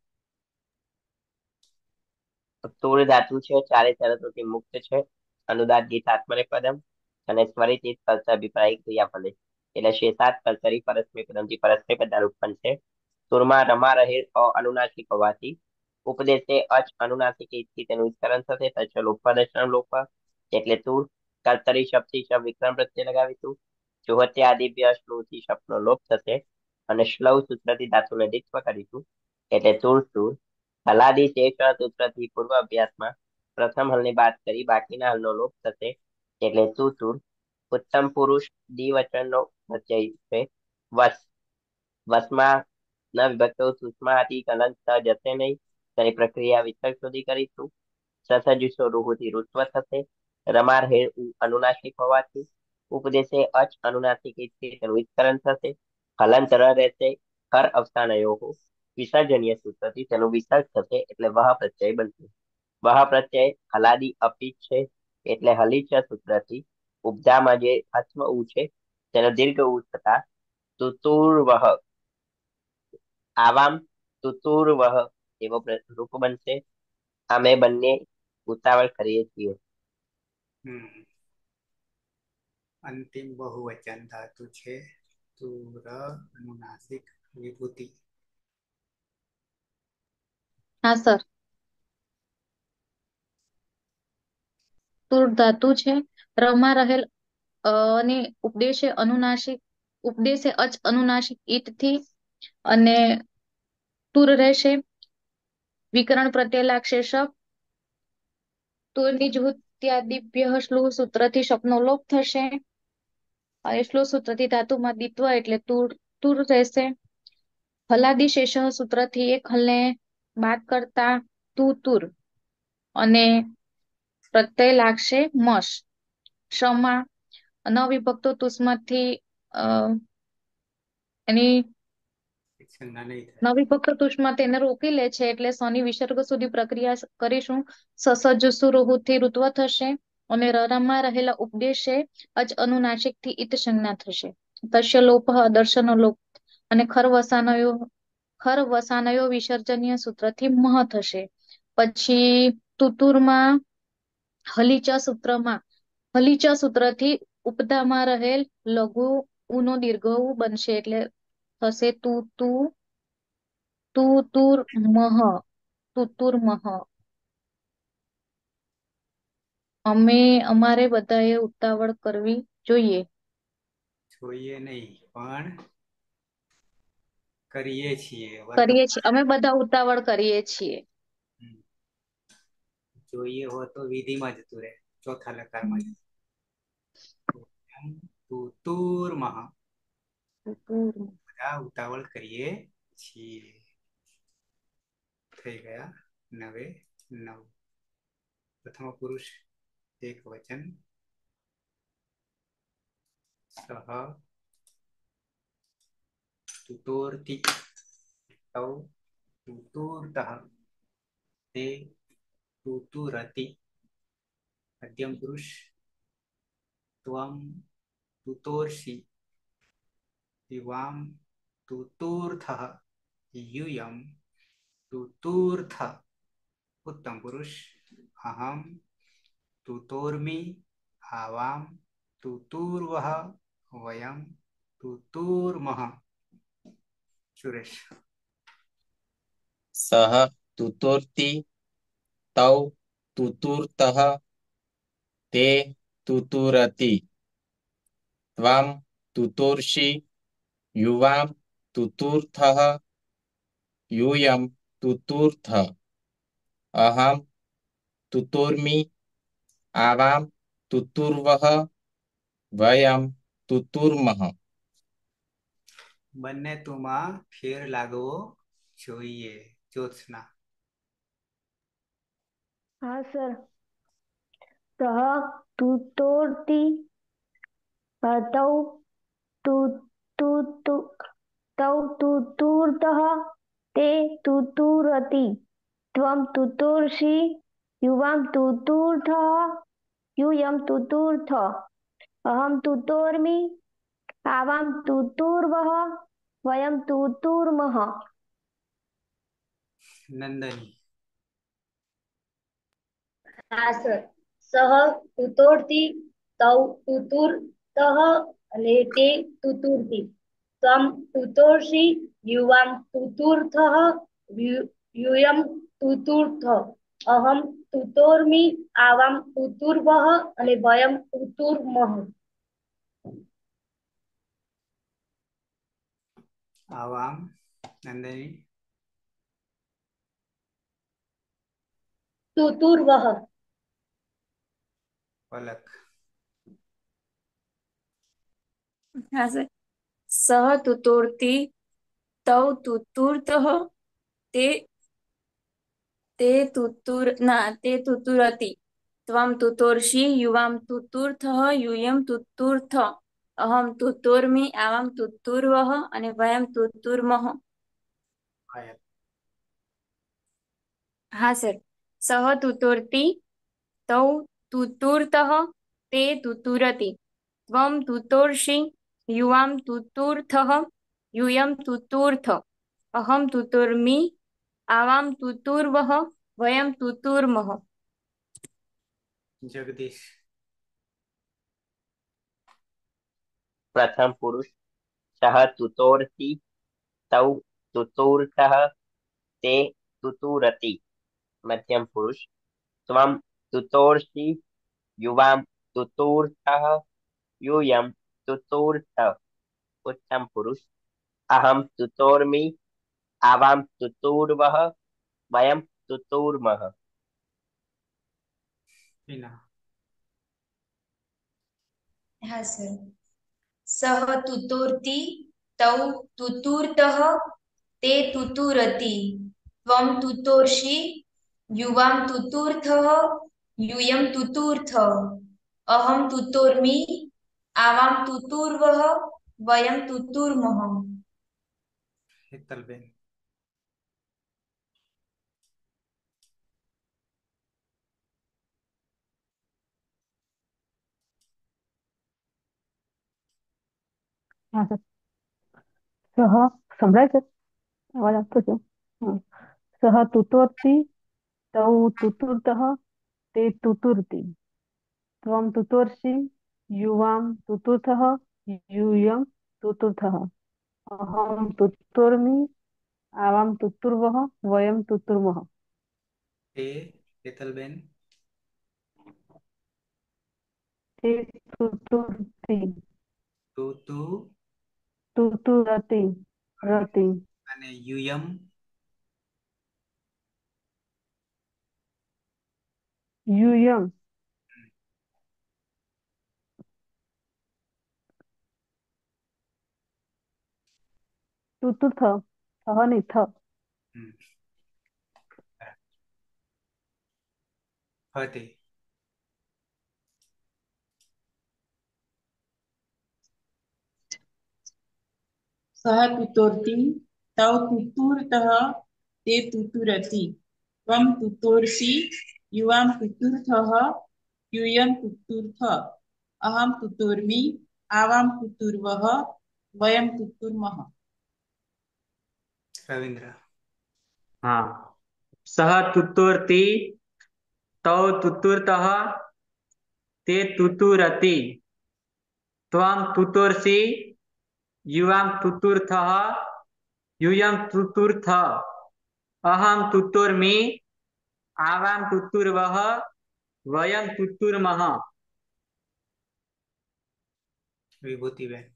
તૂળ ધાતુ છે ચારે શરતોથી મુક્ત છે અનુદાત ગીત આત્મનેપદમ અને સ્વરિત ફલતા અભિપ્રાય ક્રિયાપદે એટલે શેષાત કર્તરી પરસ્મય પદમથી પરસ્મય પદના રૂપન છે તૂરમાં રમા રહેલ અ અનુનાસિક હોવાથી ઉપદેશે અચ અનુનાસિક ઈથી તેનું વિસ્તરણ થશે તચ લોપદર્શન લોપ એટલે તુર કર્તરી શબ્દથી શબ્દ વિક્રમ પ્રત્યે લગાવીશું જોહત્યા આદિભ્ય શ્લોથી શબ્દનો લોપ થશે અને શ્લવ સૂત્રથી ધાતુને દ્વિત્વ કરીશું એટલે તુર તુર હલાદી શેષ સૂત્રથી પૂર્વ અભ્યાસમાં પ્રથમ હલની બાદ કરી બાકીના હલનો લોપ થશે એટલે તુ તુર ઉત્તમ પુરુષ દ્વિવચનનો પ્રત્યય છે વસ વસમાં ન વિભક્ત સુષ્માથી કલંક જશે નહીં તેની પ્રક્રિયા વિતર્ક સુધી કરીશું સસજુસો રૂહુથી ઋત્વ થશે રમાર હેર અનુનાસિક હોવાથી ઉપદેશે અચ અનુનાસિક તેનું વિસ્તરણ થશે હલંત ર રહેશે હર અવસાનયો વિસર્જનીય સૂત્રથી તેનું વિસર્ગ થશે એટલે વહ પ્રત્યય બનશે વહ પ્રત્યય હલાદી અપિત છે એટલે હલીચ સૂત્રથી ઉપધામાં જે હસ્વ ઉ છે તેનો દીર્ઘ ઉ થતા તુતુર્વહ આવામ તુતુર્વહ એવો રૂપ બનશે અમે બંને ઉતાવળ કરીએ છીએ हम्म अंतिम बहुवचन धातु છે તુર अनुनासिक विभूति હા સર તુર ધાતુ છે રમાં રહેલ અ અને ઉપદેશે અનુનાસિક ઉપદેશે અચ અનુનાસિક ઈટ થી અને તુર રહેશે વિકરણ પ્રત્યય લાગશે શપ તુરની જુહત્યાદિભ્ય શ્લુહ સૂત્રથી શપનો લોપ થશે અને શ્લુહ સૂત્રથી ધાતુમાં દ્વિત્વ એટલે તુર તુર રહેશે હલાદી શેષ સૂત્રથી એક હલને બાદ કરતા તુ તુર અને પ્રત્યય લાગશે મશ શમાં ન વિભક્તો તુસ્મતથી અ એની સંજ્ઞા નહીં થાય નવી ફક્ત તુષ્માં તેને રોકી લે છે એટલે શનિ વિસર્ગ સુધી પ્રક્રિયા કરીશું સસજસુ રોહુથી ઋત્વ થશે અને રરમાં રહેલા ઉપદેશે અજ અનુનાસિક થી ઈત સંજ્ઞા થશે તસ્ય લોપ દર્શન લોપ અને ખર વસાનયો ખર વસાનયો વિસર્જનીય સૂત્રથી મહ થશે પછી તુતુરમાં હલીચા સૂત્રમાં હલીચા સૂત્રથી ઉપદામાં રહેલ લઘુ ઉનો દીર્ઘ ઉ બનશે એટલે થશે તુ તુ તુ તુર મહ તુતુર મહ અમે અમારે બધાએ ઉતાવળ કરવી જોઈએ જોઈએ નહીં પણ કરીએ છીએ કરીએ વર્તમાન છીએ અમે બધા ઉતાવળ કરીએ છીએ હમ. જોઈએ હો તો વિધિમાં જતું રહે ચોથા લકારમાં તુતુર્મહ તુતુર બધા ઉતાવળ કરીએ છીએ થઈ ગયા નવે નવ પ્રથમ પુરુષ એક વચન સહ તુતોર્તિ તૌ તુતુર્તઃ તે તુતુરતિ મધ્યમ પુરુષ त्वं तुतोर्षि युवां तुतूर्थः यूयं तुतूर्थ उत्तम पुरुष अहम तुतोर्मि आवां तुतूर्वः वयं तुतूर्मः। सुरेश। सः तुतोर्ति तौ तुतुर्तः ते तुतुरति त्वं तुतोर्षि युवां तुतुर्थः यूयं तुतुर्थ अहं तुतोर्मि आवां तुतुर्वः वयं तुतुर्मः। બંને તુમાં ફેર લાગવો જોઈએ. જ્યોત્સના। हाँ सर। सः तुतोर्ति तौ तु तु तु तौ तुतुर्तः ते तुतुरति त्वं तुतोर्षि युवां तुतुर्थः यूयं तुतुर्थ अहं तुतोर्मि आवां तुतुर्वः वयं तुतुर्मः। નંદની। હા સર। સહ તુતોર્તિ તૌ તુતુર્તઃ અને તે તુતુર્તિ ત્વં તુતોર્ષિ યુવાં તુતુર્થઃ યુ- यूयं तुतुर्थ अहं तुतोर्मि आवां तुतुर्वः અને વયં तुतुर्मः। આવામ નંદની। तुतुर्वः। પલક। हाँ सर। सः तुतोर्ति तौ तुतुर्तः ते ते तुतुर ना ते तुतुरति त्वं तुतोर्षि युवां तुतुर्थः यूयं तुतुर्थ अहं तुतोर्मि आवां तुतुर्वः અને વયં तुतुर्मः। પાયલ। हाँ सर। सः तुतोर्ति तौ तुतुर्तः ते तुतुरति त्वं तुतोर्षि युवां तुतुर्थः यूयं तुतुर्थ अहं तुतोर्मि आवां तुतुर्वः वयं तुतुर्मः। જગદીશ। प्रथम पुरुष सः तुतोर्ति तौ तुतुर्थः ते तुतुरति। मध्यम पुरुष त्वं तुतोर्षि युवां तुतुर्थः यूयं तुतुर्थ। उत्तम पुरुष अहं तुतोर्मि आवां तुतुर्वः वयं तुतुर्मः। હિના। હા સર। સહ તુતોર્તિ તૌ તુતુર્તઃ તે તુતુરતિ ત્વં તુતોર્ષિ યુવાં તુતુર્થઃ यूयं तुतुर्थ अहं तुतोर्मि आवां तुतुर्वः वयं तुतुर्मः। હેતલબેન। હા સર। સહ સંભળાય છે? અવાજ આવતો છે? હા। સહ તુતોર્તિ તૌ તુતુર્તઃ તે તુતુર્તિ ત્વં તુતોર્ષિ યુવાં તુતુર્થઃ यूयं तुतुर्थः अहं तुतोर्मि आवां तुतुर्वः वयं तुतुर्मः। તે હેતલબેન। તે તુતુર્તિ તું તું તુતુરતિ રતિ અને યુયમ यूयं तुतुर्थ सह नहीं थ હમ, ફતે। सः तुतोर्ति तौ तुतुर्तः ते तुतुरति त्वं तुतोर्षि युवां तुतुर्थः यूयं तुतुर्थ अहम तुतुर्मि, आवाम तुतुर्वः, वयम तुतुर्मः। रविंद्र। हाँ, सह तुतुर्ति, तौ तुतुर्तः, ते तुतुरति, त्वं तुतुर्सि, युवां तुतुर्थः, यूयं तुतुर्थ, अहं तुतुर्मि, आवां तुतुर्वः, वयं तुतुर्मः। विभूतिबेन।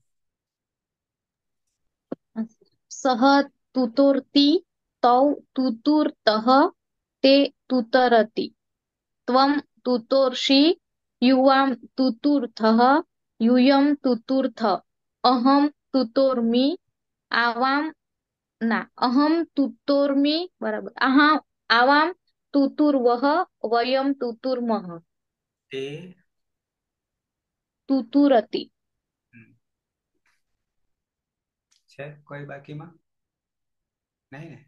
सह तुतुर्ति, तौ तुतुर्तः, ते तुतरति, त्वं तुतोर्षि, युवां तुतुर्थः, यूयं तुतुर्थ, अहं तुतोर्मि, आवाम ना अहम तुतोर्मि बराबर अहम आवाम तुतुर्वः, वयम तुतुर्मः। તે तुतुरति। છે કોઈ બાકીમાં? નહીં ને?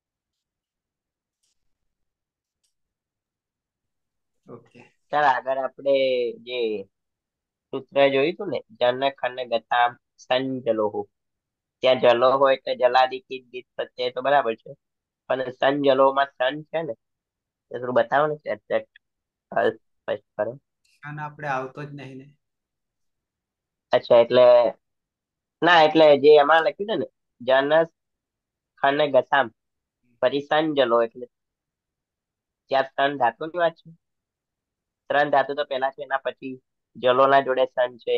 ઓકે. ચાલ આગળ આપણે જે સૂત્ર જોયું હતું ને, જન ખન ગતામ સંજલોહુ, ત્યાં જલો હોય એટલે જલાદી કી ગીત પ્રત્યય તો બરાબર છે, પણ સંજલોમાં સન છે ને, એ થોડું બતાવો ને એક્ઝેક્ટ સ્પષ્ટ કરો. સન આપણે આવતો જ નહીં ને. અચ્છા, એટલે ના એટલે જે એમાં લખ્યું છે ને, જન ખન ગતામ પછી સંજલો, એટલે ત્યાં ત્રણ ધાતુ ની વાત છે. ત્રણ ધાતુ તો પેલા છે, એના પછી જલો ના જોડે સન છે.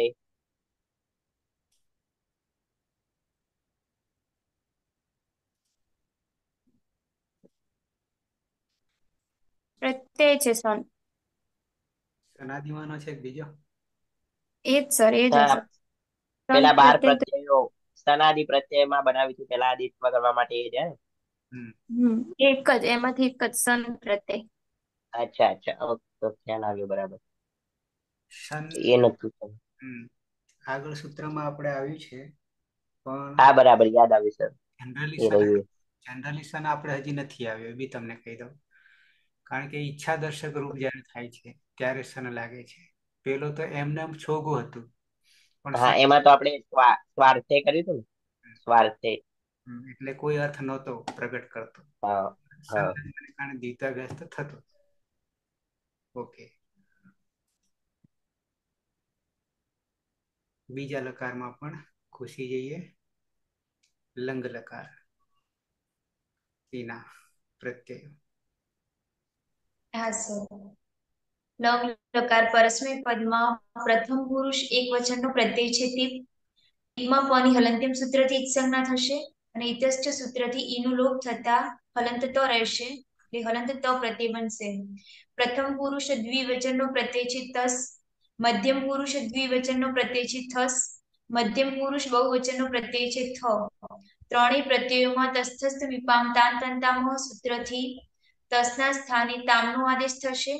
પ્રત્યય છે સન. સનાદિવાનો છે કે બીજો? એ જ સર, એ જ હા, હશે. સન પેલા બાર પ્રત્યય તો- પ્રત્યયો સનાદિ પ્રત્યયમાં બનાવી હતી, પેલા આદિત્વ કરવા માટે એ છે ને. હમ એક જ એમાંથી એક જ સન પ્રત્યય. અચ્છા અચ્છા, ઓકે, તો ખ્યાલ આવ્યો બરાબર. સન એ નતું ખબર. હમ. આગળ સૂત્રમાં આપણે આવ્યું છે, પણ હા બરાબર, યાદ આવ્યું સર, જનરલી એ સન રહ્યું. જનરલી સન આપણે હજી નથી આવ્યો, એ બી તમને કહી દઉં. કારણ કે ઈચ્છા દર્શક રૂપ જ્યારે થાય છે ત્યારે સન લાગે છે. પેલો તો એમને એમ છોગું હતું, પણ હા, સન એમાં તો આપણે સ્વા- સ્વાર્થે કર્યું હતું ને, સ્વાર્થે. હમ, એટલે કોઈ અર્થ નહોતો પ્રગટ કરતો. હા હા. સંલગ્નને કારણે દ્વિતાવ્યસ્ત થતો. ઓકે. બીજા લકારમાં પણ ખુશી જઈએ. લંગ લકાર એના પ્રત્યય. હા સર. લંગ લકાર પરસ્મય પદમાં પ્રથમ પુરુષ એક વચનનો પ્રત્યય છે, તે ઈમાં પની હલંત્યમ સૂત્રથી ઈજ સંજ્ઞા થશે, અને ઇતશ્ચ સૂત્રથી ઈનું લોપ થતા હલંત ત રહેશે, એટલે હલંત ત પ્રત્યય બનશે. પ્રથમ પુરુષ દ્વિવચનનો પ્રત્યય છે તસ, મધ્યમ પુરુષ દ્વિવચનનો પ્રત્યય છે થસ, મધ્યમ પુરુષ બહુવચનનો પ્રત્યય છે થ. ત્રણેય પ્રત્યયોમાં તસ્થસ્થ વિપામ તાન તંતામહ સૂત્રથી તસના સ્થાને તામનો આદેશ થશે,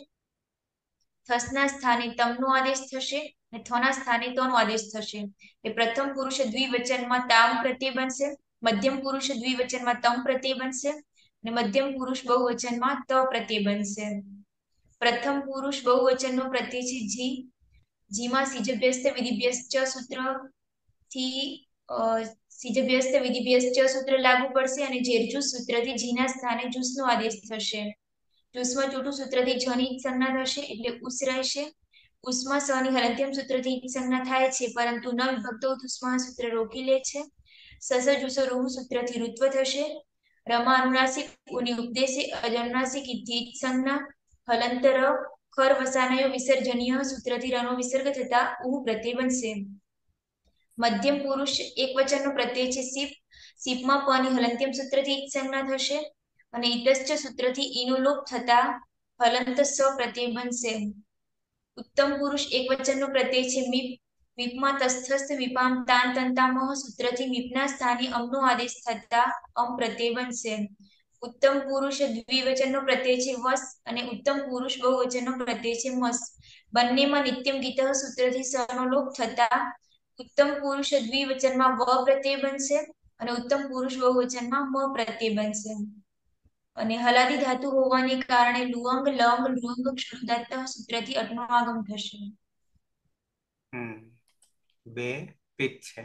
થસના સ્થાને તમનો આદેશ થશે, અને થના સ્થાને તોનો આદેશ થશે. એ પ્રથમ પુરુષ દ્વિવચનમાં તામ પ્રત્યય બનશે, મધ્યમ પુરુષ દ્વિવચનમાં તમ પ્રત્યય બનશે, અને મધ્યમ પુરુષ બહુવચનમાં ત પ્રત્યય બનશે. પ્રથમ પુરુષ બહુવચનનો પ્રત્યય છે જી, જીમાં સિજભ્યસ્ત વિધિભ્યસ્ચ સૂત્રથી અ સિજભ્યસ્ત વિધિભ્યસ્ચ સૂત્ર લાગુ પડશે, અને જેરજૂસ સૂત્રથી જીના સ્થાને જૂસનો આદેશ થશે. જૂસમાં ચોટું સૂત્રથી જની સંજ્ઞા થશે, એટલે ઉસ રહેશે. ઉષ્મા સની હલંત્યમ સૂત્રથી સંજ્ઞા થાય છે, પરંતુ ન વિભક્તો ઉષ્મા સૂત્ર રોકી લે છે. સસ જુસો રૂહ સૂત્રથી ઋત્વ થશે. રમા અનુનાસિક ઉની ઉપદેશે અજનુનાસિક ઇતિ સંજ્ઞા હલંતર ખર વસાનયો વિસર્જનીય સૂત્રથી રનો વિસર્ગ થતા ઉહ પ્રત્યય બનશે. મધ્યમ પુરુષ એક વચનનો પ્રત્યય છે સીપ, સીપમાં પની હલંત્યમ સૂત્રથી ઈજ સંજ્ઞા થશે, અને ઇતશ્ચ સૂત્રથી ઈનું લોપ થતા હલંત સ પ્રત્યય બનશે. ઉત્તમ પુરુષ એક વચનનો પ્રત્યય છે મીપ, મીપમાં તસ્થસ્થ વિપામ તાન તંતામહ સૂત્રથી મીપના સ્થાને અમનો આદેશ થતા અમ પ્રત્યય બનશે. ઉત્તમ પુરુષ દ્વિવચનનો પ્રત્યય છે વસ, અને ઉત્તમ પુરુષ બહુવચનનો પ્રત્યય છે મસ. બંનેમાં નિત્યમ ગીત સૂત્રથી સનો લોપ થતા ઉત્તમ પુરુષ દ્વિવચનમાં વ પ્રત્યય બનશે, અને ઉત્તમ પુરુષ બહુવચનમાં મ પ્રત્યય બનશે. અને હલાદી ધાતુ હોવાને કારણે લુઅંગ લંગ લુઅંગ ક્ષુદાત્ત સૂત્રથી અટનો આગમ થશે. હમ બે પિત છે.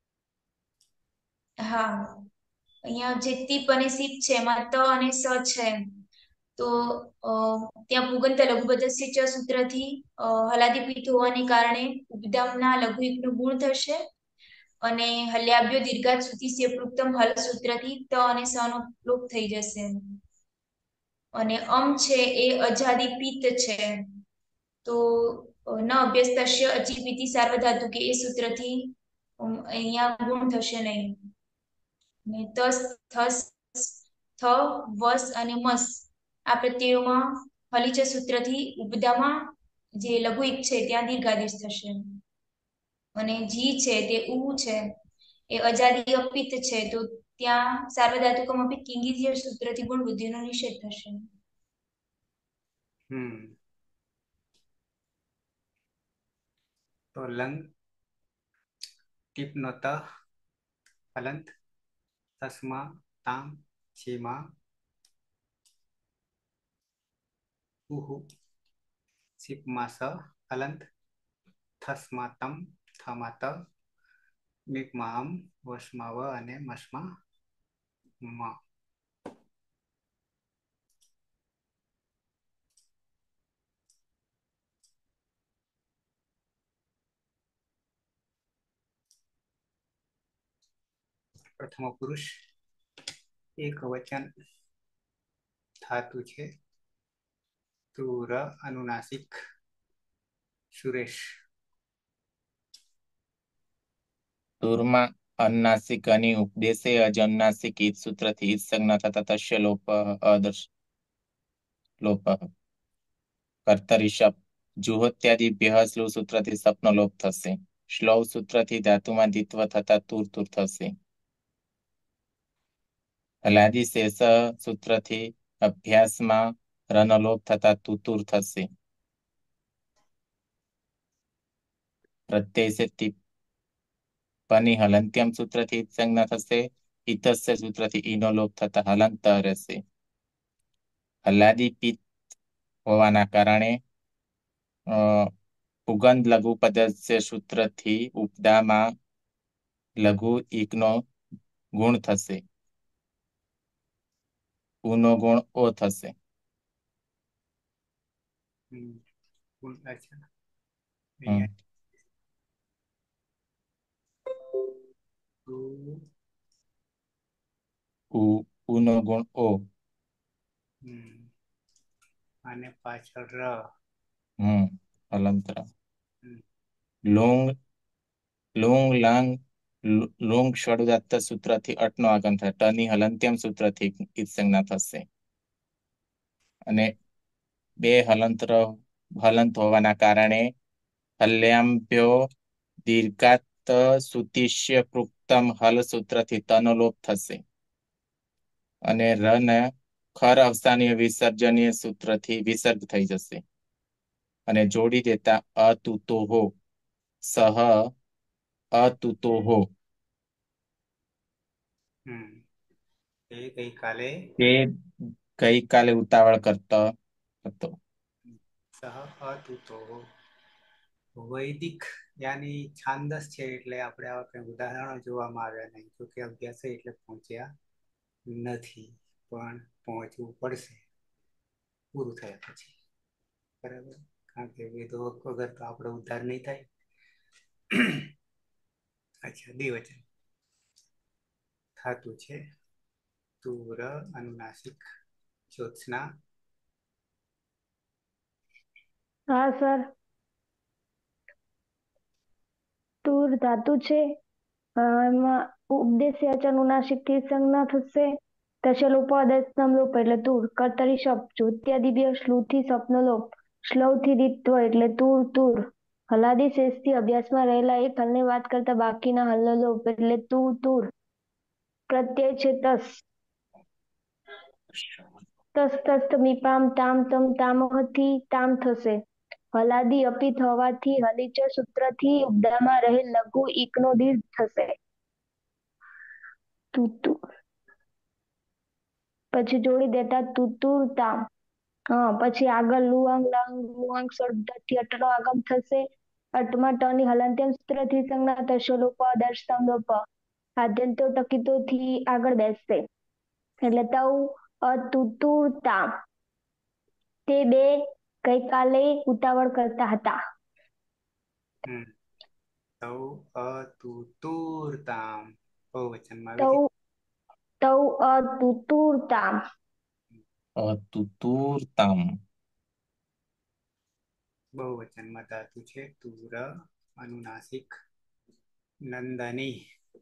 હા, અહીંયા જે તીપ અને સીપ છે એમાં ત અને સ છે. તો અ, ત્યાં પુગંત લઘુપદસ્ય ચ સૂત્રથી અ, હલાદી પિત્ત હોવાને કારણે ઉપદામના લઘુયુગનું ગુણ થશે. અને હલ્યાભ્યો દીર્ઘાત સુધી સેપૃક્તમ હલ સૂત્રથી ત અને સ નો લોપ થઈ જશે. અને અમ છે એ અજાદી પિત્ત છે. તો ન અભ્યસ્તસ્ય અચિપિતિ સાર્વધાતુ કે એ સૂત્રથી અમ, અહીંયા ગુણ થશે નહીં. ને તસ થસ થ વસ અને મસ આ પ્રત્યયોમાં હલીચ સૂત્રથી ઉપદામાં જે લઘુ એક છે ત્યાં દીર્ઘાદેશ થશે. અને જી છે તે ઉ છે એ અજાદી અપિત છે. તો ત્યાં સાર્વધાતુકમ અપિત કિંગીય સૂત્રથી ગુણ વૃદ્ધિનો નિષેધ થશે. હમ તો લંગ ટીપ નો ત હલંત તસ્મા તામ ચીમા ઉહુ સિપમા સ હલંત થસ્મા તમ થમા ત મીપમા અમ વસમા વ અને મસમા મ. પ્રથમ પુરુષ એક વચન ધાતુ છે. તુર અનુનાસિક સુરેશ. તુરમાં અનુનાસિક અને ઉપદેશે અજ અનુનાસિક ઈદ સૂત્રથી ઈદ સંજ્ઞા થતા તસ્ય લોપ અદર્શ લોપ કર્તરી શબ્દ જુહોત્યાદિભ્યઃ સ્લુવ સૂત્રથી સપનો લોપ થશે. શ્લૌ સૂત્રથી ધાતુમાં દ્વિત્વ થતા તુર તુર થશે. હલાદી શેષ સૂત્રથી અભ્યાસમાં રનો લોપ થતા તુતુર થશે. પ્રત્યય સે ટિપ્પણી હલંત્યમ સૂત્રથી સંજ્ઞા થશે. ઈતસ્ય સૂત્રથી ઈનો લોપ થતા હલંત રહેશે. હલાદી પિત્ત હોવાના કારણે અ પુગંધ લઘુ પદસ્ય સૂત્રથી ઉપદામાં લઘુ ઈકનો ગુણ થશે. ઉનો ગુણ ઓ થશે. હમ ગુણ છે હમ. અહીંયા ઉ ઉ ઉનો ગુણ ઓ. હમ અને પાછળ ર. હમ હલંતર. હમ લોંગ લોંગ લાંગ લોંગ ષડુદાત્ત સૂત્રથી અટનો આગમ થાય. ટની હલંત્યમ સૂત્રથી ઈદ સંજ્ઞા થશે. અને બે હલંત્ર હલંત હોવાના કારણે હલ્યામ્ભ્યો દીર્ઘાત સુતિષ્ય પૃક્તમ હલ સૂત્રથી તનો લોપ થશે. અને રન ખર અવસાનીય વિસર્જનીય સૂત્રથી વિસર્ગ થઈ જશે. અને જોડી દેતા અતુતો હો સહ અતુતો હો. હમ એ ગઈકાલે તે ગઈકાલે ઉતાવળ કરતો હતો. સહ અતુતો હો. વૈદિક યાની છાંદસ છે એટલે આપણે આવા કઈ ઉદાહરણો જોવામાં આવ્યા નહીં. તો કે અભ્યાસ એટલે પહોંચ્યા નથી, પણ પહોંચવું પડશે પૂરું થયા પછી. બરાબર, કારણ કે વેદો વગર તો આપણો ઉદ્ધાર નહીં થાય. અચ્છા, દ્વિવચન ધાતુ છે. તુર અનુનાસિક જ્યોત્સના. હા સર, તુર ધાતુ છે. અ, એમાં ઉપદેશ અનુનાસિક થી સંજ્ઞા થશે. તશલોપદસ્તમ લોપ એટલે તુર. કર્તરી શબ્દ જ્યોત્યાદિભ્ય શ્લુથી સપનો લોપ. શ્લવથી દિત્વ એટલે તુર તુર. હલાદી શેષથી અભ્યાસમાં રહેલા એક હલની વાત કરતા બાકીના હલનો લોપ એટલે તુ તુર. પ્રત્યય છે તસ. તસ તસ્ત મીપામ તામ તમ તામહથી તામ થશે. હલાદી અપિત હોવાથી હલીચ સૂત્રથી ઉપદામાં રહેલ લઘુ ઈકનો દીર્ઘ થશે. તુતુ પછી જોડી દેતા તુતુર તામ. હા, પછી આગળ લુઆંગ લાંગ લુઆંગ શબ્દથી અટનો આગમ થશે. અટમાં ટની હલંત્યમ સૂત્રથી સંજ્ઞા થશે લોપ દર્શતમ લોપ આદ્યંતો ટકીતોથી આગળ બેસશે એટલે તવ અતુતુરતા તે બે ગઈકાલે ઉતાવળ કરતા હતા. હમ તૌ અતુતુરતામ બહુવચનમાં તવ આવી તવ અતુતુરતા અતુતુરતામ બહુવચનમાં ધાતુ છે તુર અનુનાસિક નંદની.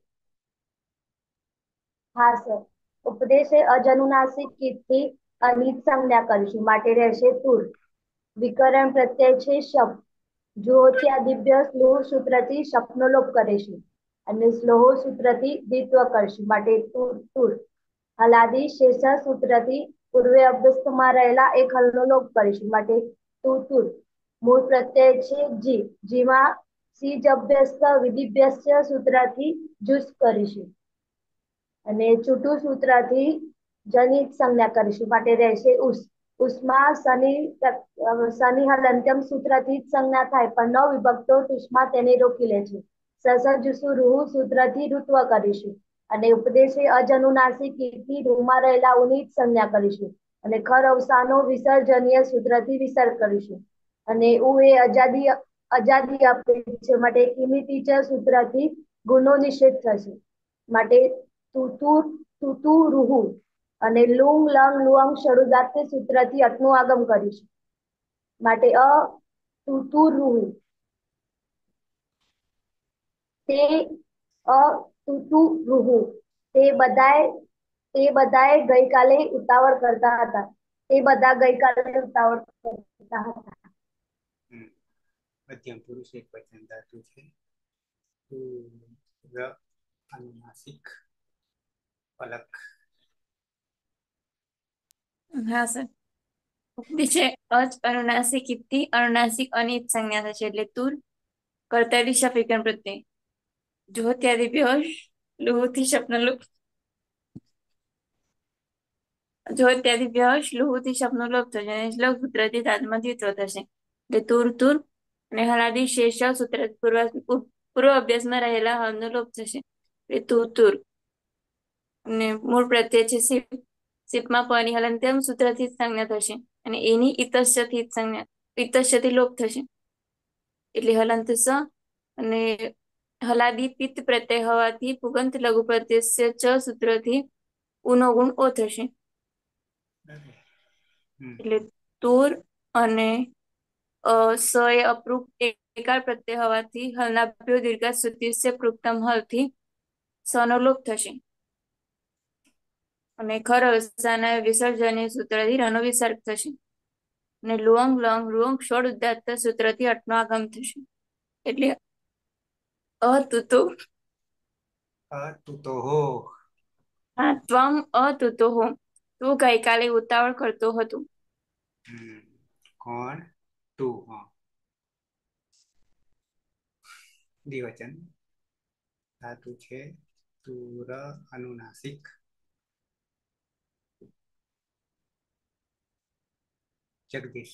હા સર. ઉપદેશે અજનુનાસિક કીર્તિ અનિત સંજ્ઞા કરીશું માટે રહેશે તુર. વિકરણ પ્રત્યય છે શબ્દ. જ્યોત્યાદિભ્ય સ્લોહ સૂત્રથી શબ્દનો લોપ કરીશું અને સ્લોહ સૂત્રથી દ્વિત્વ કરશું માટે તુર તુર. હલાદી શેષા સૂત્રથી પૂર્વે અભ્યસ્તમાં રહેલા એક હલનો લોપ કરીશું માટે તુર તુર. મૂળ પ્રત્યય છે જી જેમાં સીજ અભ્યસ્ત વિધિભ્યસ્ત સૂત્રથી જુસ કરીશું અને છૂટું સૂત્રથી જનિત સંજ્ઞા કરીશું માટે રહેશે ઉસ. ઉષ્મા શનિ શનિ હલ અંત્યમ સૂત્રથી જ સંજ્ઞા થાય પણ ન વિભક્તો ઉષ્મા તેને રોકી લે છે. સસજુસુ રૂહુ સૂત્રથી ઋત્વ કરીશું અને ઉપદેશે અજનુનાસિક કીર્તિ રૂમાં રહેલા ઉની જ સંજ્ઞા કરીશું અને ખર અવસાનો વિસર્જનીય સૂત્રથી વિસર્ગ કરીશું અને ઉ એ આઝાદી આઝાદી આપે છે માટે કિમી ટીચર સૂત્રથી ગુનો નિષેધ થશે માટે તુતુર તુતુ રૂહુ અને લુંગ લંગ લુઅંગ શરૂદાત્ય સૂત્રથી અટનું આગમ કરીશું માટે અ તુતુ રૂહુ. તે અ તુતુ રૂહુ તે બધાએ તે બધાએ ગઈકાલે ઉતાવળ કરતા હતા તે બધા ગઈકાલે ઉતાવળ કરતા હતા. હમ મધ્યમ પુરુષ એક વચન ધાતુ છે તુર અનુનાસિક પલક. હા સર. ઉપદેશે અજ અનુનાસિક કીર્તિ અનુનાસિક અનિત સંજ્ઞા થશે એટલે તુર કર્તરી શપ વિકરણ પ્રત્યય જો ત્યાદિ ભ્યોશ લુહુથી શબ્દનો જો ત્યાદિ ભ્યોશ લુહુથી શબ્દનો લોપ થશે અને શ્લોક સૂત્રથી ધાતુમાં દ્વિત્વ થશે એટલે તુર તુર અને હલાદી શેષ સૂત્ર પૂર્વ પૂર્વ અભ્યાસમાં રહેલા હળનો લોપ થશે એટલે તુર તુર અને મૂળ પ્રત્યય છે સીપ સીપમાં પની હલંત્યમ સૂત્રથી સંજ્ઞા થશે અને એની ઇતસ્યથી સંજ્ઞા ઇતસ્યથી લોપ થશે એટલે હલંત સ અને હલાદી પિત્ત પ્રત્યય હોવાથી પુગંત લઘુ પ્રત્યય ચ સૂત્રથી ઉનો ગુણ ઓ થશે એટલે તુર અને અ સ એ અપરૂપ એકાર પ્રત્યય હોવાથી હલનાભ્યો દીર્ઘ સુતિસ્ય પૃક્તમ હલથી સનો લોપ થશે અને ખર અવસાના વિસર્જનીય સૂત્રથી રનો વિસર્ગ થશે અને લુઅંગ લંગ લુઅંગ ષોડ ઉદાત્ત સૂત્રથી અટનો આગમ થશે એટલે અ તુતુ અતુતો હો હા ત્વમ અતુતો હો તું ગઈકાલે ઉતાવળ કરતો હતો. હમ કોણ તું હા દ્વિવચન ધાતુ છે તુર અનુનાસિક જગદીશ.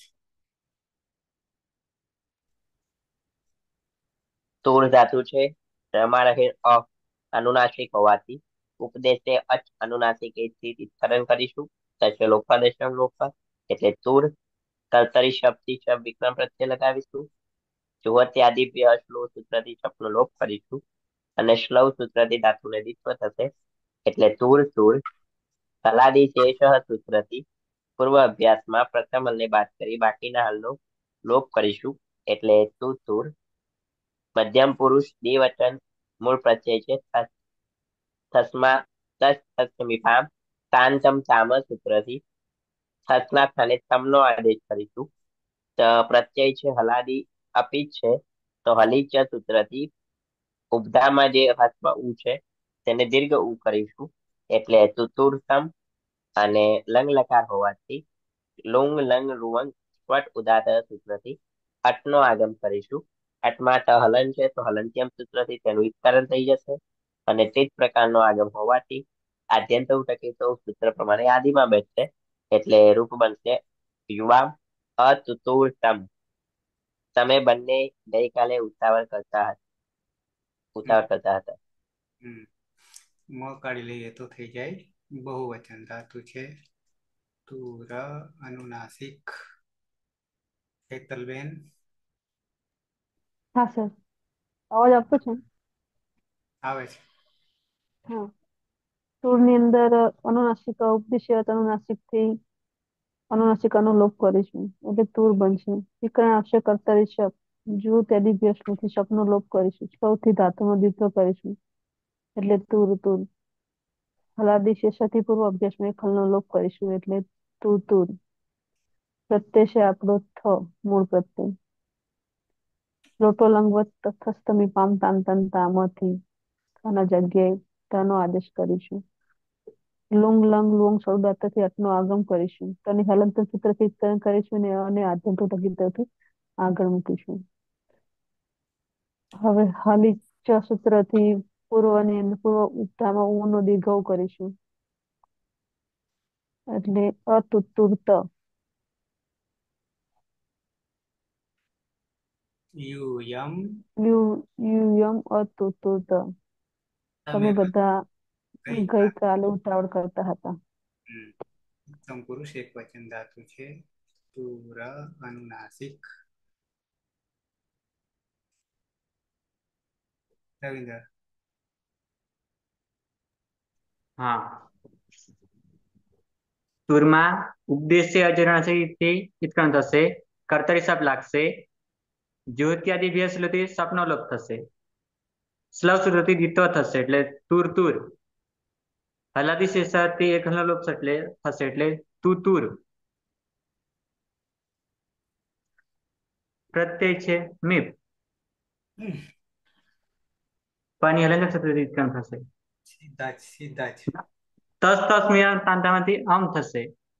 તૂર ધાતુ છે રમા રહેલ અ અનુનાસિક હોવાથી ઉપદેશે અચ અનુનાસિક એથી વિસ્તરણ કરીશું થશે લોપાદેશમ લોપા એટલે તૂર કર્તરી શબ્દથી શબ્દ વિક્રમ પ્રત્યે લગાવીશું જુવત્યાદિભ્ય શ્લો સૂત્રથી શબ્દનો લોપ કરીશું અને શ્લવ સૂત્રથી ધાતુને દ્વિત્વ થશે એટલે તૂર તૂર કલાદી શેષ સૂત્રથી પૂર્વ અભ્યાસમાં પ્રથમ હલને બાદ કરી બાકીના હલનો લોપ કરીશું એટલે તું તુર. મધ્યમ પુરુષ દ્વિવચન મૂળ પ્રત્યય છે થસમાં તસ તસ્મિપામ તાંતમ તામ સૂત્રથી થસના સ્થાને તમનો આદેશ કરીશું પ્રત્યય છે હલાદી અપી છે તો હલીચ સૂત્રથી ઉપધામાં જે હસ્વ ઉ છે તેને દીર્ઘ ઉ કરીશું એટલે તુતુરતમ અને લંગ લકાર હોવાથી લુંગ લંગ રુવંગ સ્વટ ઉદાત સૂત્રથી અટનો આગમ કરીશું અટમાં ટ હલન છે તો હલંત્યમ સૂત્રથી તેનું વિસ્તરણ થઈ જશે અને તે જ પ્રકારનો આગમ હોવાથી આદ્યંત ટકે તો સૂત્ર પ્રમાણે આદિમાં બેસશે એટલે રૂપ બનશે યુવા અતુતુરતમ તમે બંને ગઈકાલે ઉતાવળ કરતા હતા ઉતાવળ કરતા હતા હમ મ કાઢી લઈએ તો થઈ જાય બહુવચન ધાતુ છે તુર અનુનાસિક. હેતલબેન. હા સર, અવાજ આપતો છે? આવે છે. હા, તુરની અંદર અનુનાસિક ઉપદેશ્ય અનુનાસિકથી અનુનાસિકાનો લોપ કરીશું એટલે તુર બનશે. વિકરણ આવશે કર્તરી શબ્દ. જો તેદી વ્યસ્તથી શબ્દનો લોપ કરીશું. સૌથી ધાતુનો દ્વિત્વ કરીશું એટલે તુર તુર. હલાદી શેષાથી પૂર્વ અભ્યાસમાં એક હલનો લોપ કરીશું એટલે તું તુર. પ્રત્યય છે આપણો થ, મૂળ પ્રત્યય. લોટો લંગવત તથસ્થમી પામ તાન તન તામાંથી આના જગ્યાએ તનો આદેશ કરીશું. લુંગ લંગ લુંગ સૌદાતથી અટનો આગમ કરીશું. તની હલંત સૂત્રથી વિસ્તરણ કરીશું ને અને આદ્યંત તગીતથી આગળ મૂકીશું. હવે હાલી ચ સૂત્રથી પૂર્વની અંદર પૂર્વ ઉત્તામાં ઊનો દીર્ઘવ કરીશું એટલે અતુતુર્ત. યુ યમ. યુ યુ યમ અતુતુર્ત. તમે બધા ગઈકાલે ઉતાવળ કરતા હતા. ઉત્તમ પુરુષ એક વચન ધાતુ છે તુર અનુનાસિક. રવિન્દ્ર. હા, તુરમાં ઉપદેશ્ય અજરણથી વિકરણ થશે. કર્તરી શબ્દ લાગશે. જ્યોત્યાદિ વ્યસ્તથી સપનો લોપ થશે. સ્લવ સૂત્રથી દ્વિત્વ થશે એટલે તુર તુર. હલાદી શેષાથી એક હલનો લોપ એટલે થશે એટલે તું તુર. પ્રત્યય છે મીપ. પાણી હલન સૂત્રથી વિકરણ થશે. સીધા જ સીધા જ. તસ તસ મિલન તાંતામાંથી આમ થશે.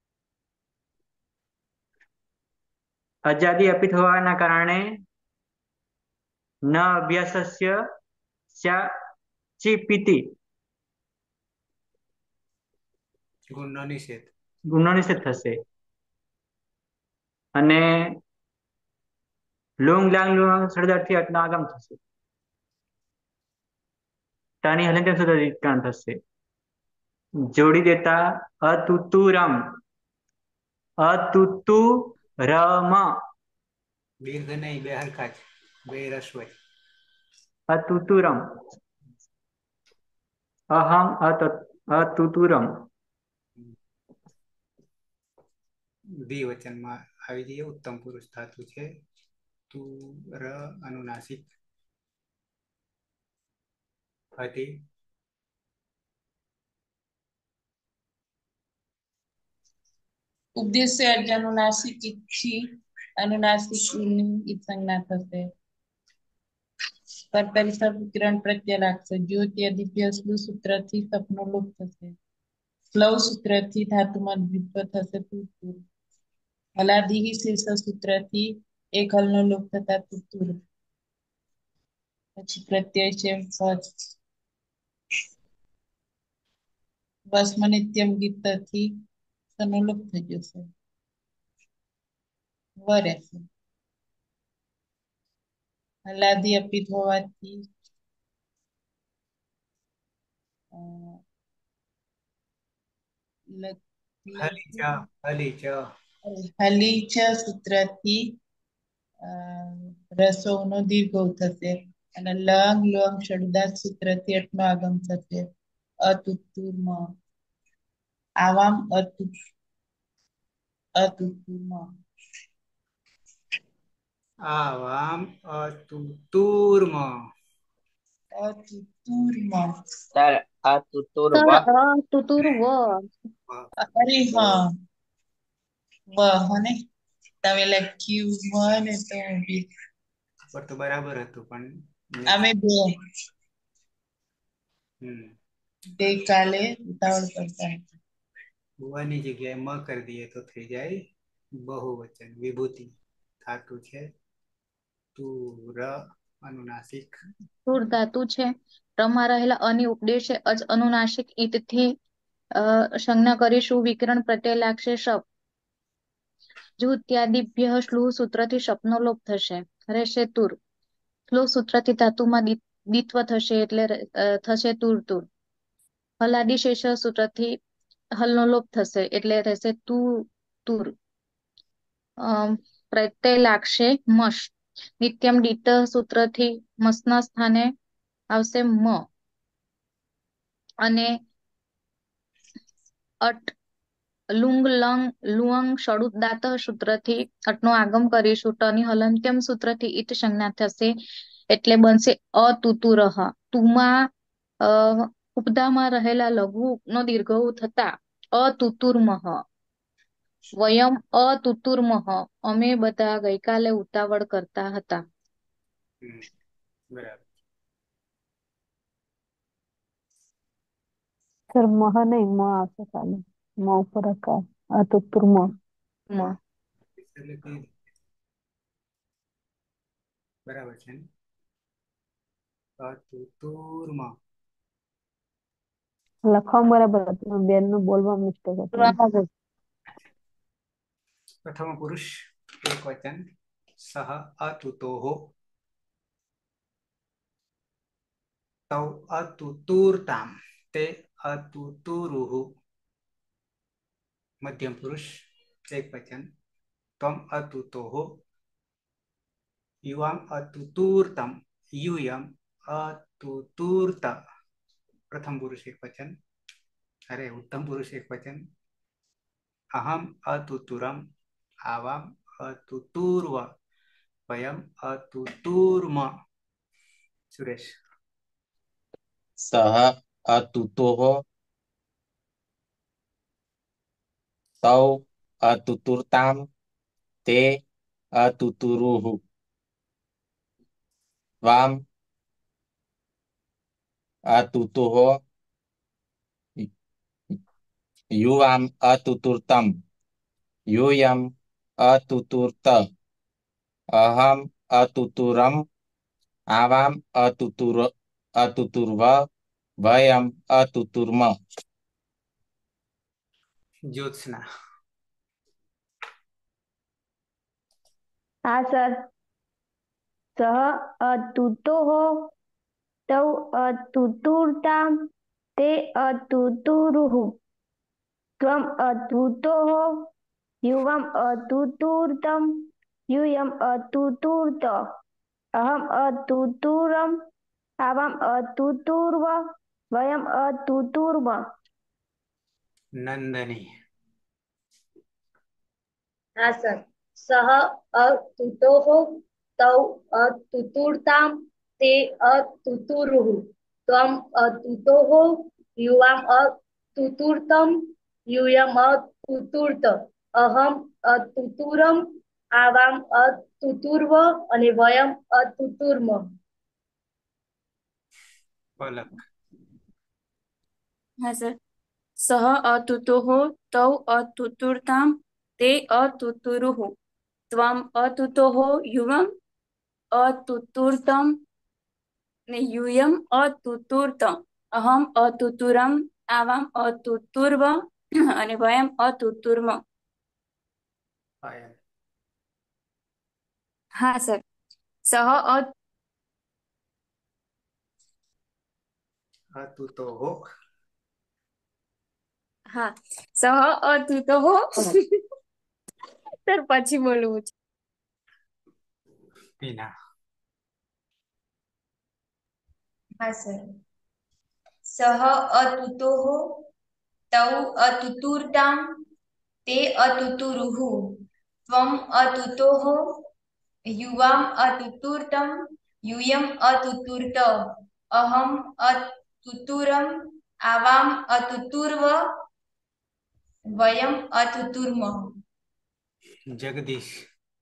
અજાદી અપિત હોવાના કારણે ન અભ્યાસસ્ય ચિપીતિ ગુણનો નિષેધ. ગુણનો નિષેધ થશે. અને લુંગ લાંગ લુંગ સળદરથી અટનો આગમ થશે. તાની હલન સૂત્રથી વિકરણ થશે. જોડી દેતા અતુતુરમ. અતુતુરમ. દીર્ઘ નહીં, બે હરખા જ, બે રસ્વ. અતુતુરમ. અહમ અતુતુરમ. દ્વિવચનમાં આવી જઈએ. ઉત્તમ પુરુષ ધાતુ છે તુર અનુનાસિક. હતી. ઉપદેશ્ય અજ અનુનાસિક ઈચ્છી અનુનાસિક ઈની સંજ્ઞા થશે. કર્તરી શબ્દ વિકરણ પ્રત્યય લાગશે. જ્યોત્ય દિવ્ય સ્લુ સૂત્રથી સપનો લોપ થશે. સ્લવ સૂત્રથી ધાતુમાં દ્વિત્વ થશે તુતુર. હલાદિ શીર્ષ સૂત્રથી એક હલનો લોપ થતા તુતુર. પછી પ્રત્યય છે વચ. વસ્મ નિત્યમ ગીતથી સનો લોપ થઈ જશે. વરે હલાદી અપિત હોવાથી હલી ચ હલી ચ. હલી ચ સૂત્રથી રસોનો દીર્ઘ થશે અને લંગ લોંગ ષડદાત સૂત્રથી અટનો આગમ થશે. અતુતુર્મ. આવામ અતુ અતુતુર્મ. આવામ અતુતુર્મ. અતુતુર્મ. સર અતુતુર સર વાહ. અ તુતુર વ. અરે હા, વાહ ને તમે લખ્યું ને તો બી પર તો બરાબર હતું પણ અમે બે હમ ગઈકાલે ઉતાવળ કરતા હતા. ની જગ્યાએ મ કરી દઈએ તો થઈ જાય બહુવચન. વિભૂતિ ધાતુ છે તુર અનુનાસિક. તુર ધાતુ છે. રમા રહેલા અની ઉપદેશે અજ અનુનાસિક ઈતથી અ સંજ્ઞા કરીશું. વિકરણ પ્રત્યય લાગશે શપ. જો ત્યાદિભ્ય શ્લુ સૂત્રથી શપનો લોપ થશે. રહેશે તુર. શ્લોક સૂત્રથી ધાતુમાં દી- દીત્વ થશે એટલે અ, થશે તુર તુર. હલાદી શેષ સૂત્રથી હલનો લોપ થશે એટલે રહેશે તુ તુર. અમ, પ્રત્યય લાગશે મશ. નિત્યમ ડીત સૂત્રથી મસના સ્થાને આવશે મ અને અટ લુંગ લંગ લુઅંગ શડુત દાત સૂત્રથી અટનો આગમ કરીશું. ટની હલંત્યમ સૂત્રથી ઈટ સંજ્ઞા થશે એટલે બનશે અતુતુરહ. તુમાં અ ઉપધામાં રહેલા લઘુ નો દીર્ઘ થતા અતુતુર્મહ. વયમ અતુતુર્મહ. અમે બધા ગઈકાલે ઉતાવળ કરતા હતા. હમ, બરાબર. સર મહ નહીં મ આવશે ખાલી મ ઉપર હકાર આ તો તુર મ. મ. એટલે કઈ રીતે? બરાબર છે ને? અતુતુરમાં લખવામાં બરાબર હતું બેન નું બોલવા મિસ્ટેક હતું. પ્રથમ પુરુષ એક વચન સહ અતુતોઃ તૌ અતુતુરતામ તે અતુતુરુઃ. મધ્યમ પુરુષ એક વચન ત્વમ અતુતોઃ યુવામ અતુતુર્તમ यूयम अतुतूर्त. प्रथम पुरुष एक वचन, अरे उत्तम पुरुष एक वचन अहम अतुतुरम आवाम अतुतुर्व वयम अतुतुर्म. सुरेश. सः अतुतोः तौ अतुतुर्ताम् ते अतुतुरुः त्वाम् अतुतोः युवाम् अतुतुर्तम् यूयम् अतुतुर्त अहम् अतुतुरम् आवाम् अतुतुर अतुतुर्व वयम् अतुतुर्म. ज्योत्सना. हाँ सर। सः अतुतोः तौ अतुतुर्तां ते अतुतुरुः त्वम् अतुतोः युवम् अतुतुर्तं यूयम् अतुतुर्त अहम् अतुतुरम् आवाम् अतुतुर्व वयम् अतुतुर्म. नंदनी. हाँ सर। सः अतुतोः तौ अतुतुर्तां ते अतुतुरुः त्वम् अतुतोः युवाम् अतुतुर्तं यूयम् अतुतुर्त अहम् अतुतुरम् आवाम् अतुतुर्व અને વયમ અતુતુર્મ. पलक. हाँ सर। सः अतुतोः तौ अतुतुर्तां ते अतुतुरुः त्वम् अतुतोः युवम् अतुतुर्तं ने यूयम् अतुतुर्त अहम् अतुतुरम् आवाम् अतुतुर्व અને વયમ અતુતુર્મ. पायल. હા સર. સહ અ अतुतोः હા સહ અતુતોઃ સર પછી બોલવું છે. टीना. हाँ सर। सः अतुतोः तौ अतुतुर्तां ते अतुतुरुः त्वम् अतुतोः युवाम् अतुतुर्तं यूयम् अतुतुर्त अहम् अतुतुरम् आवाम् अतुतुर्व वयम् अतुतुर्म. जगदीश.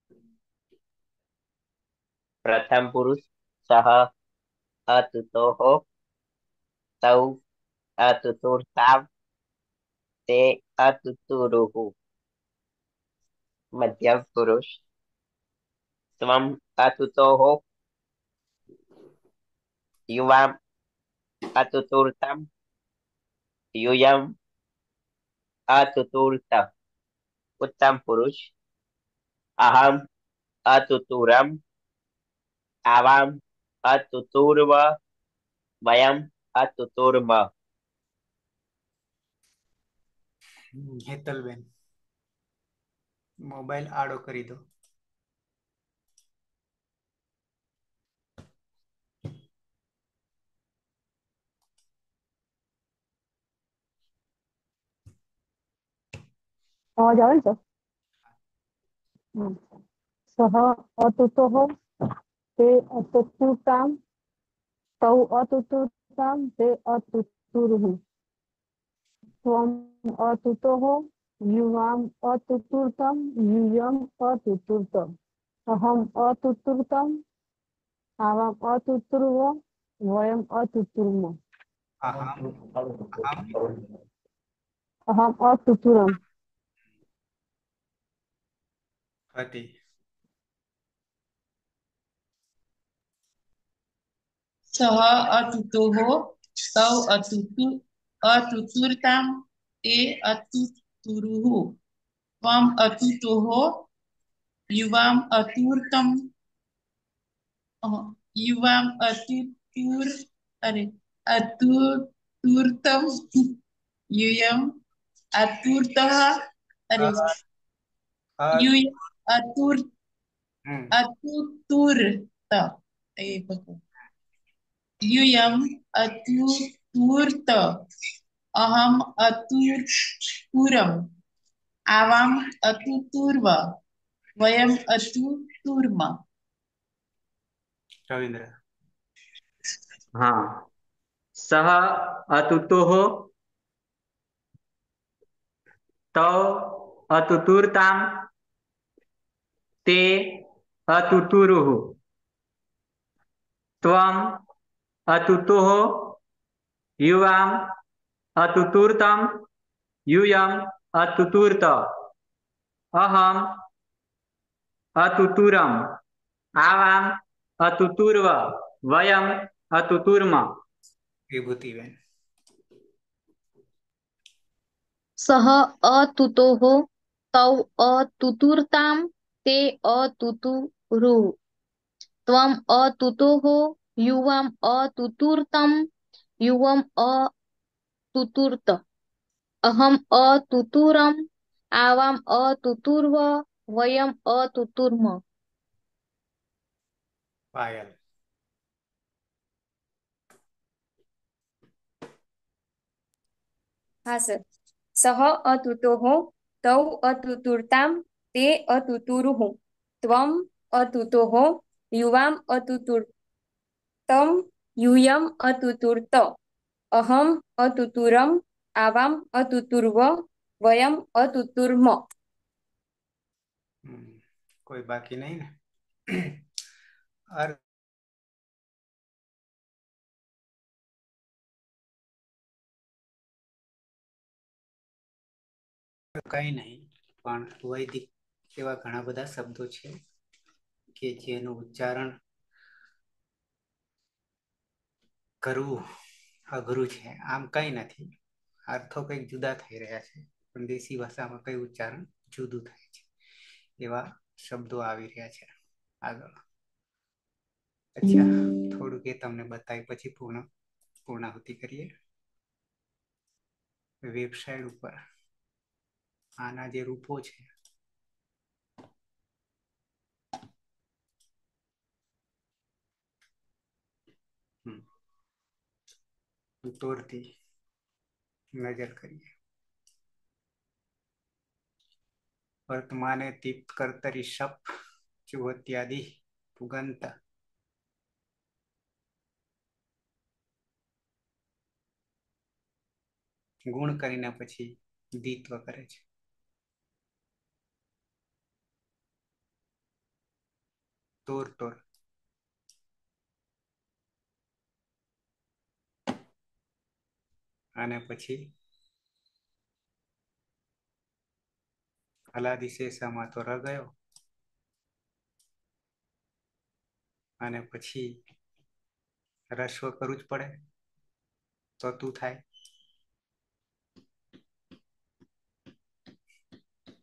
प्रथम पुरुष सः अतुतोः तौ अतुतुर्तां ते अतुतुरुः. मध्यम पुरुष त्वम् अतुतोः युवाम् अतुतुर्तं यूयम् अतुतुर्त. उत्तम पुरुष अहम् अतुतुरम् आवाम अतुतुर्व वयम अतुतुर्म। હેતલબેન મોબાઈલ આડો કરી દો. અવાજ આવે છે? હમ. સહ અતુતોઃ તે અતુતુતામ તૌ અતુતુતામ તે અતુતુરુઃ ત્વમ અતુતોઃ યુવામ અતુતુર્તમ યુયમ અતુતુર્તમ અહમ અતુતુર્તમ આવામ અતુતુર્વ વયમ અતુતુર્મ અહમ અહમ અહમ અતુતુરમ. હતી. सः अतुतोः तौ अतुतु अतुतुर्तां ते अतुतुरुः त्वम् अतुतोः युवाम् अतुर्तम् अह, युवाम् अतुतुर् अरे अतुतुर्तम् यूयम् अतुर्तः अरे यूयम् अतुर् હમ अतुतुर्त ए बघू यूयम् अतुतुर्त अहम् अतुतुरम् आवाम् अतुतुर्व वयम् अतुतुर्म. રવિન્દ્ર हाँ. सः अतुतोः तौ अतुतुर्तां ते अतुतुरुः त्वम् अतुतोः युवाम् अतुतुर्तम यूयम् अतुतुर्त अहम् अतुतुरम् आवाम् अतुतुर्व वयम् अतुतुर्म. વિભૂતિબેન સહ અતુતોઃ તૌ અતુતુર્તામ તે અતુતુરુઃ ત્વમ અતુતોઃ યુવામ અતુતુર્તમ યુવમ અતુતુર્ત અહમ અતુતુરમ આવામ અતુતુર્વ વયમ અતુતુર્મ. પાયલ હા સર. સહ અતુતોઃ તૌ અતુતુર્તામ તે અતુતુરુઃ ત્વમ અતુતોઃ યુવામ અતુતુર્તમ યુયમ અતુતુર્ત અહમ અતુતુરમ આવામ અતુતુર્વ વયમ અતુતુર્મ. હમ. કોઈ બાકી નહીં ને? અર્થ કઈ નહીં, પણ વૈદિક એવા ઘણા બધા શબ્દો છે કે જેનું ઉચ્ચારણ કરવું અઘરું છે. આમ કઈ નથી, અર્થો કંઈક જુદા થઈ રહ્યા છે, પણ દેશી ભાષામાં કઈ ઉચ્ચારણ જુદું થાય છે એવા શબ્દો આવી રહ્યા છે આગળ. અચ્છા, થોડુંક એ તમને બતાવી પછી પૂર્ણ પૂર્ણાહુતિ કરીએ. વેબસાઇટ ઉપર આના જે રૂપો છે તોડતી નજર કરીએ. વર્તમાને તીપ્ત કર્તરી શપ ચુહત્યાદિ પુગંત ગુણ કરીને પછી દ્વિત્વ કરે છે. તોર તોર અને પછી હલાદિશેષામાં તો ર ગયો અને પછી રસ્વ કરવું જ પડે તો તું થાય.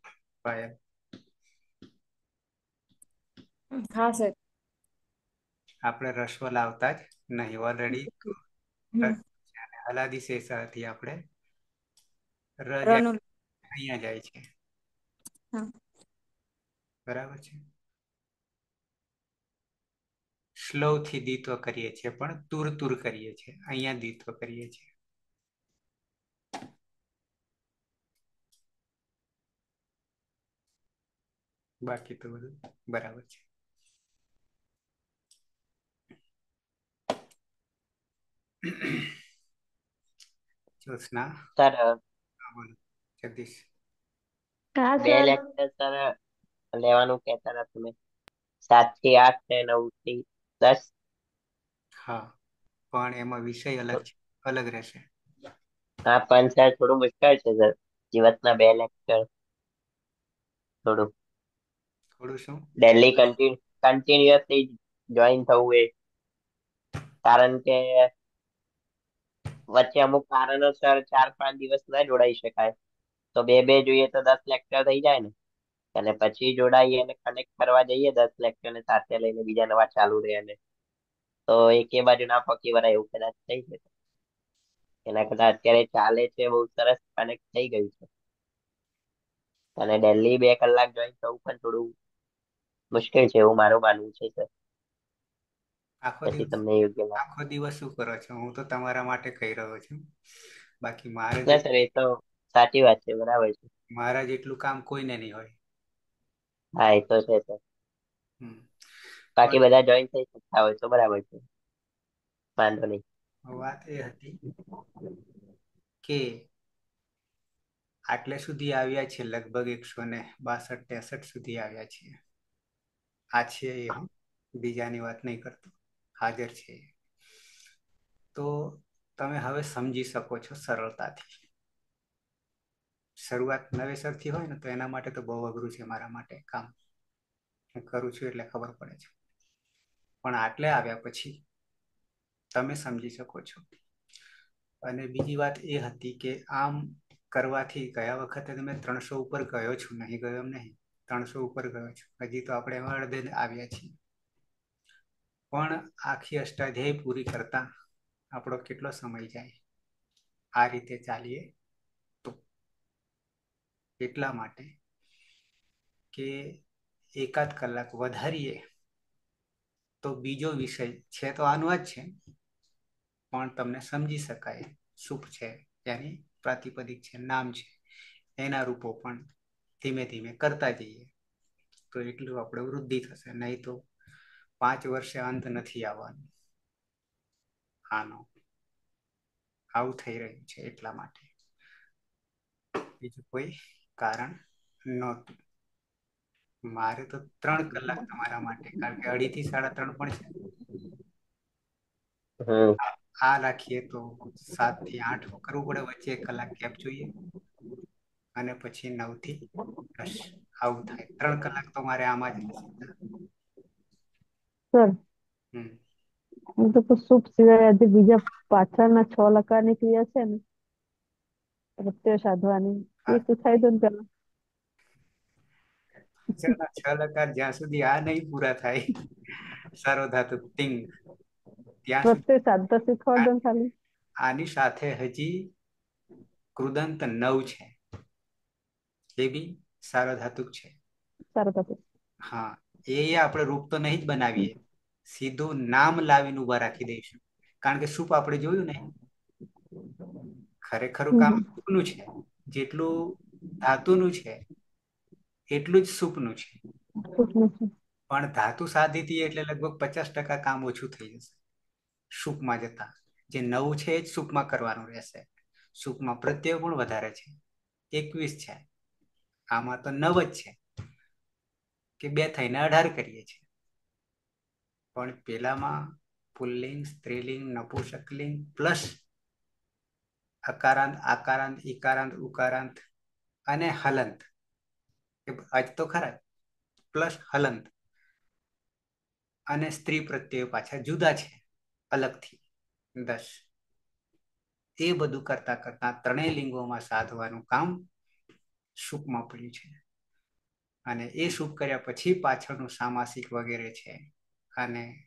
પાયલ હા સર. આપણે રસ્વ લાવતા જ નહીં, ઓલરેડી હમ હલાદી શેષાથી આપણે ર જાય રનું અહીંયા જાય છે. હા બરાબર છે. સ્લોવ થી દ્વિત્વ કરીએ છીએ, પણ તુર તુર કરીએ છીએ, અહીંયા દ્વિત્વ કરીએ છીએ. બાકી તો બધું બરાબર છે. જ્યોત્સના, સર હા બોલો. જગદીશ, હા બે સર. લેક્ચર સર લેવાનું કહેતા હતા તમે, સાત થી આઠ ને નવ થી દસ. હા પણ એમાં વિષય અલગ છે, અલગ રહેશે. હા પણ સર થોડું મુશ્કેલ છે સર, જીવતના બે લેક્ચર થોડું થોડું શું? ડેલી કન્ટિન્યુઅસલી જોઈન થવું એ, કારણ કે વચ્ચે અમુક કારણોસર ચાર પાંચ દિવસ ના જોડાઈ શકાય, તો બે બે જોઈએ તો દસ લેક્ચર થઈ જાય ને, અને પછી જોડાઈએ અને કનેક્ટ કરવા જઈએ દસ લેક્ચર ને સાથે લઈને બીજા નવા ચાલુ રહે, અને તો એકે બાજુ ના પકી વળાય એવું કદાચ થઈ શકે. એના કરતા અત્યારે ચાલે છે બહુ સરસ, કનેક્ટ થઈ ગયું છે. અને ડેલી બે કલાક જોઈન થવું પણ થોડું મુશ્કેલ છે એવું મારું માનવું છે સર. આખો પછી દિવસ તમને યોગ્ય લાગે. આખો દિવસ શું કરો છો? હું તો તમારા માટે કહી રહ્યો છું, બાકી મારે જે ના સર એ તો સાચી વાત છે, બરાબર છે. મારા જેટલું કામ કોઈને નહીં હોય. હા એ તો છે સર. હમ. બાકી પણ બધા જોઈન થઈ શકતા હોય તો બરાબર છે, વાંધો નહીં. વાત એ હતી કે આટલે સુધી આવ્યા છે, લગભગ એકસો ને બાસઠ ત્રેસઠ સુધી આવ્યા છીએ. આ છે એ હું બીજાની વાત નહીં કરતો, હાજર છે. તો તમે હવે સમજી શકો છો સરળતાથી. શરૂઆત નવેસરથી હોય ને તો એના માટે તો બહુ અઘરું છે મારા માટે કામ. હું કરું છું એટલે ખબર પડે છે, પણ આટલે આવ્યા પછી તમે સમજી શકો છો. અને બીજી વાત એ હતી કે આમ કરવાથી ગયા વખતે તમે ત્રણસો ઉપર ગયો છું, નહીં ગયો એમ નહીં, ત્રણસો ઉપર ગયો છું. હજી તો આપણે એમાં અડધે આવ્યા છીએ. પણ આખી અષ્ટાધ્યાયી પૂરી કરતા આપણો કેટલો સમય જાય આ રીતે ચાલીએ તો. એટલા માટે કે એકાદ કલાક વધારીએ તો બીજો વિષય છે તો આનો જ છે, પણ તમને સમજી શકાય. સુખ છે ત્યાંની પ્રાતિપદિક છે, નામ છે, એના રૂપો પણ ધીમે ધીમે કરતા જઈએ તો એટલું આપણે વૃદ્ધિ થશે. નહીં તો પાંચ વર્ષે અંત નથી આવવાનું આનો. આવું થઈ રહ્યું છે એટલા માટે, બીજું કોઈ કારણ નહોતું. મારે તો ત્રણ કલાક તમારા માટે, કારણ કે અઢી થી સાડા ત્રણ પણ છે. હમ આ રાખીએ તો સાત થી આઠ કરવું પડે, વચ્ચે એક કલાક ગેપ જોઈએ, અને પછી નવ થી દસ આવું થાય. ત્રણ કલાક તો મારે આમાં જ રહેશે. સર, હમ હું તો સુપ સિવાય આજે બીજા પાછળના છ લકારની ક્રિયા છે ને, પ્રત્યય સાધવાની, એ શીખાઈ દો ને પેલા. પાછળના છ લકાર જ્યાં સુધી આ નહીં પૂરા થાય, સારો ધાતુ ટિંગ, ત્યાં સુધી પ્રત્યય સાધતા શીખવાડ દો ને ખાલી. આની સાથે હજી કૃદંત નવ છે, એ બી સારો ધાતુક છે. સારો ધાતુ. હા, એ આપણે રૂપ તો નહીં જ બનાવીએ, સીધું નામ લાવીને ઉભા રાખી દઈશું. કારણ કે સુપ આપણે જોયું ને, ખરેખરું કામ સુપનું છે. જેટલું ધાતુનું છે એટલું જ સુપનું છે. પણ ધાતુ સાધી હતી એટલે લગભગ પચાસ ટકા કામ ઓછું થઈ જશે સૂપમાં જતા. જે નવું છે એ જ સૂપમાં કરવાનું રહેશે. સૂપમાં પ્રત્યય પણ વધારે છે, એકવીસ છે, આમાં તો નવ જ છે કે બે થઈને અઢાર કરીએ છીએ. પણ પેલામાં પુલ્લિંગ, સ્ત્રીલિંગ, નપુંસકલિંગ પ્લસ અકારાંત, આકારાંત, ઈકારાંત, ઉકારાંત અને હલંત, આજ તો ખરા પ્લસ હલંત અને સ્ત્રી પ્રત્યય પાછા જુદા છે અલગથી દસ. એ બધું કરતા કરતા ત્રણેય લિંગોમાં સાધવાનું કામ સૂપમાં પડ્યું છે. અને એ સૂપ કર્યા પછી પાછળનું સામાસિક વગેરે છે, અને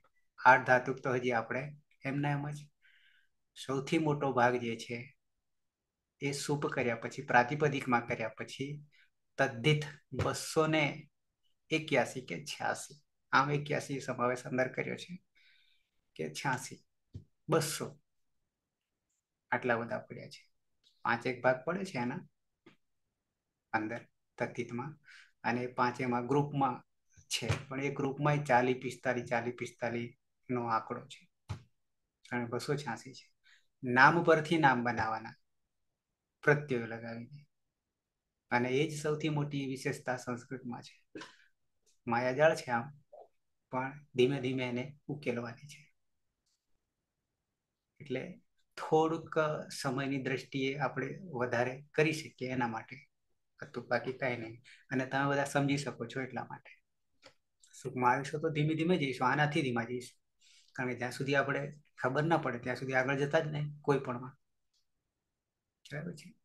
આઠ ધાતુ તો હજી આપણે એમના એમ જ સૌથી મોટો ભાગ જે છે એ સુપ કર્યા પછી પ્રાતિપદિકમાં કર્યા પછી તદ્ધિત બસો ને એક્યાસી કે છ્યાસી આમ એક્યાસી સમાવેશ અંદર કર્યો છે કે છ્યાસી બસો આટલા બધા પડ્યા છે. પાંચ એક ભાગ પડે છે એના અંદર તદ્ધિતમાં અને પાંચેમાં ગ્રુપમાં છે પણ એ ગ્રુપમાં ચાલી પિસ્તાલીસ ચાલી પિસ્તાલીસ નો આંકડો છે અને બસો છ્યાસી છે. નામ પરથી નામ બનાવવાના પ્રત્યયો લગાવીને અને એ જ સૌથી મોટી વિશેષતા સંસ્કૃતમાં છે. માયાજાળ છે આમ પણ ધીમે ધીમે એને ઉકેલવાની છે. એટલે થોડુંક સમયની દ્રષ્ટિએ આપણે વધારે કરી શકીએ એના માટે હતું, બાકી કઈ નહીં. અને તમે બધા સમજી શકો છો એટલા માટે. સુખમાં આવીશું તો ધીમે ધીમે જઈશું, આનાથી ધીમા જઈશું, કારણ કે જ્યાં સુધી આપણે ખબર ના પડે ત્યાં સુધી આગળ જતા જ નહીં કોઈ પણમાં. બરાબર છે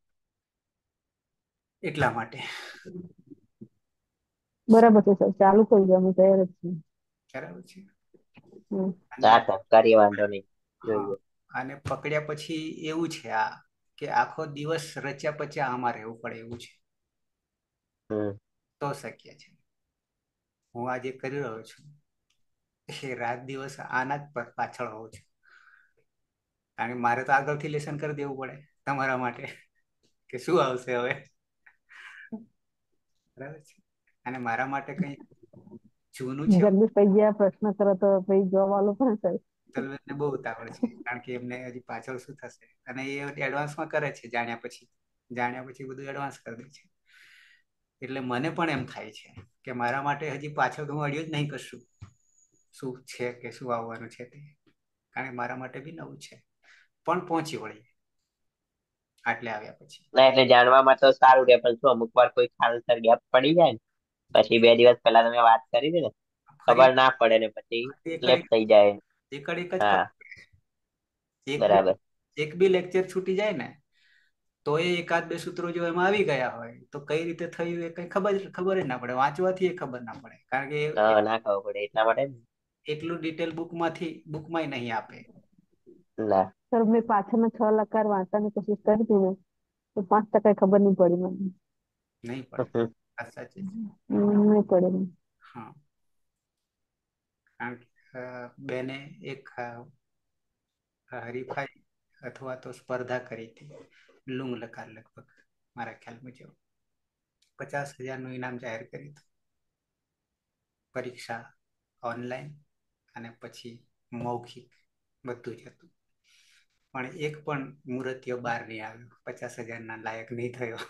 એટલા માટે. બરાબર છે સર, ચાલુ કરી દો, અમે તૈયાર જ છીએ. બરાબર છે. હમ. અને હા સર, કરીએ, વાંધો નહીં, હા, જોઈએ. અને પકડ્યા પછી એવું છે આ કે આખો દિવસ રચ્યા પચ્યા આમાં રહેવું પડે એવું છે હમ તો શક્ય છે. હું આજે કરી રહ્યો છું એ રાત દિવસ આના જ પર પાછળ હોઉં છું, કારણ કે મારે તો આગળથી લેસન કરી દેવું પડે તમારા માટે કે શું આવશે હવે. બરાબર છે. અને મારા માટે કઈ જૂનું છે જગદીશભાઈ જે આ પ્રશ્ન કરો તો ભાઈ જવાબ આલો પણ સર. તલબેનને બહુ ઉતાવળ છે, કારણ કે એમને હજી પાછળ શું થશે, અને એ એડવાન્સમાં કરે છે જાણ્યા પછી જાણ્યા પછી બધું એડવાન્સ કરી દે છે. એટલે મને પણ એમ થાય છે કે મારા માટે હજી પાછળ તો હું અડ્યો જ નહીં કશું શું છે કે શું આવવાનું છે તે, કારણ કે મારા માટે બી નવું છે, પણ પહોંચી વળીએ આટલે આવ્યા પછી. ના એટલે જાણવામાં તો સારું રહે, પણ શું અમુક વાર કોઈ ખાનસર ગેપ પડી જાય ને, પછી બે દિવસ પહેલા તમે વાત કરી હતી ને, ફરી ખબર ના પડે ને પછી એકડ લેપ થઈ જાય. એકડ એક જ હા, ફરક. એક બી બરાબર. એક બી લેક્ચર છૂટી જાય ને તો એ એકાદ બે સૂત્રો જો એમાં આવી ગયા હોય તો કઈ રીતે થયું એ કઈ ખબર ખબર જ ના પડે, વાંચવાથી એ ખબર ના પડે, કારણ કે હા, ના ખબર પડે એટલા માટે જ. એટલું ડિટેલ બુકમાંથી બુકમાંય નહીં આપે. ના. સર મેં પાછળના છ લકાર વાંચવાની કોશિશ કરી હતી ને તો પાંચ ટકા ખબર નહીં પડી મને. નહીં પડે, આ સાચી છે. હમ, નહીં પડે. હા, કારણ કે બેને એક હરીફાઈ અથવા તો સ્પર્ધા કરી હતી લુંગ લકાર, લગભગ મારા ખ્યાલ મુજબ પચાસ હજાર નું ઇનામ જાહેર કર્યું હતું. પરીક્ષા ઓનલાઈન અને પછી મૌખિક બધું જ હતું, પણ એક પણ મુહૂર્તિયો બહાર નહીં આવ્યો, પચાસ હજાર ના લાયક નહીં થયો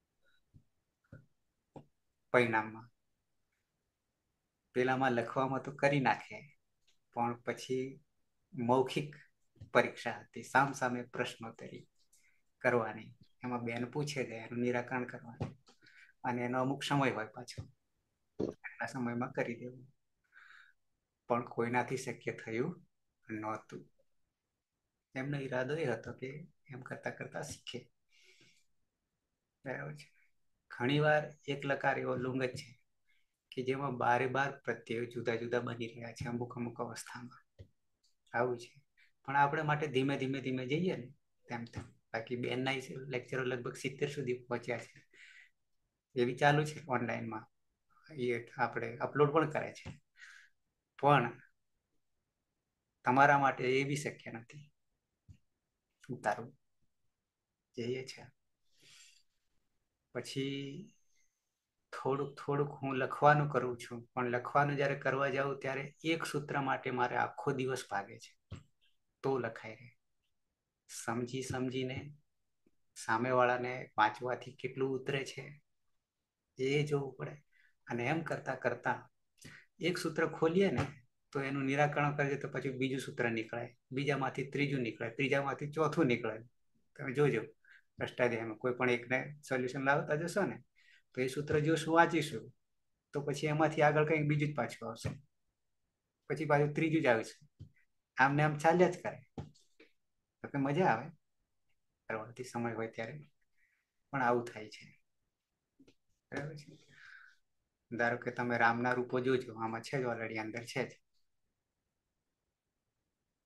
પરિણામમાં. પેલામાં લખવામાં તો કરી નાખે, પણ પછી મૌખિક પરીક્ષા હતી, સામ સામે પ્રશ્નોત્તરી કરવાની, એમાં બેન પૂછે છે એનું નિરાકરણ કરવાનું, અને એનો અમુક સમય હોય પાછો, એટલા સમયમાં કરી દેવું, પણ કોઈનાથી શક્ય થયું નહોતું. એમનો ઈરાદો એ હતો કે એમ કરતા કરતા શીખે. બરાબર છે. ઘણી વાર એક લકાર એવો લુંગ જ છે કે જેમાં બારે બાર પ્રત્યયો જુદા જુદા બની રહ્યા છે અમુક અમુક અવસ્થામાં. આવું છે, પણ આપણે માટે ધીમે ધીમે ધીમે જઈએ ને તેમ તેમ. બાકી બેનના લેક્ચરો લગભગ સિત્તેર સુધી પહોંચ્યા છે, એવી ચાલુ છે ઓનલાઈનમાં, એ આપણે અપલોડ પણ કરે છે, પણ તમારા માટે એ બી શક્ય નથી ઉતારવું. જઈએ છે પછી થોડુંક થોડુંક હું લખવાનું કરું છું, પણ લખવાનું જયારે કરવા જાઉં ત્યારે એક સૂત્ર માટે મારે આખો દિવસ ભાગે છે તો લખાય રહે. સમજી સમજીને સામે વાળાને વાંચવાથી કેટલું ઉતરે છે એ જોવું પડે, અને એમ કરતા કરતા એક સૂત્ર ખોલીએ ને તો એનું નિરાકરણ કરીએ તો પછી બીજું સૂત્ર નીકળે, બીજામાંથી ત્રીજું નીકળે, ત્રીજામાંથી ચોથું નીકળે. તમે જોજો અષ્ટાધ્યાયમાં કોઈ પણ એકને સોલ્યુશન લાવતા જશો ને તો એ સૂત્ર જોશું, વાંચીશું, તો પછી એમાંથી આગળ કંઈક બીજું જ પાછું આવશે, પછી પાછું ત્રીજું જ આવશે, આમને આમ ચાલ્યા જ કરે. તો કે મજા આવે કરવાથી સમય હોય ત્યારે, પણ આવું થાય છે. બરાબર છે. ધારો કે તમે રામના રૂપો જોજો, આમાં છે જ ઓલરેડી અંદર છે જ,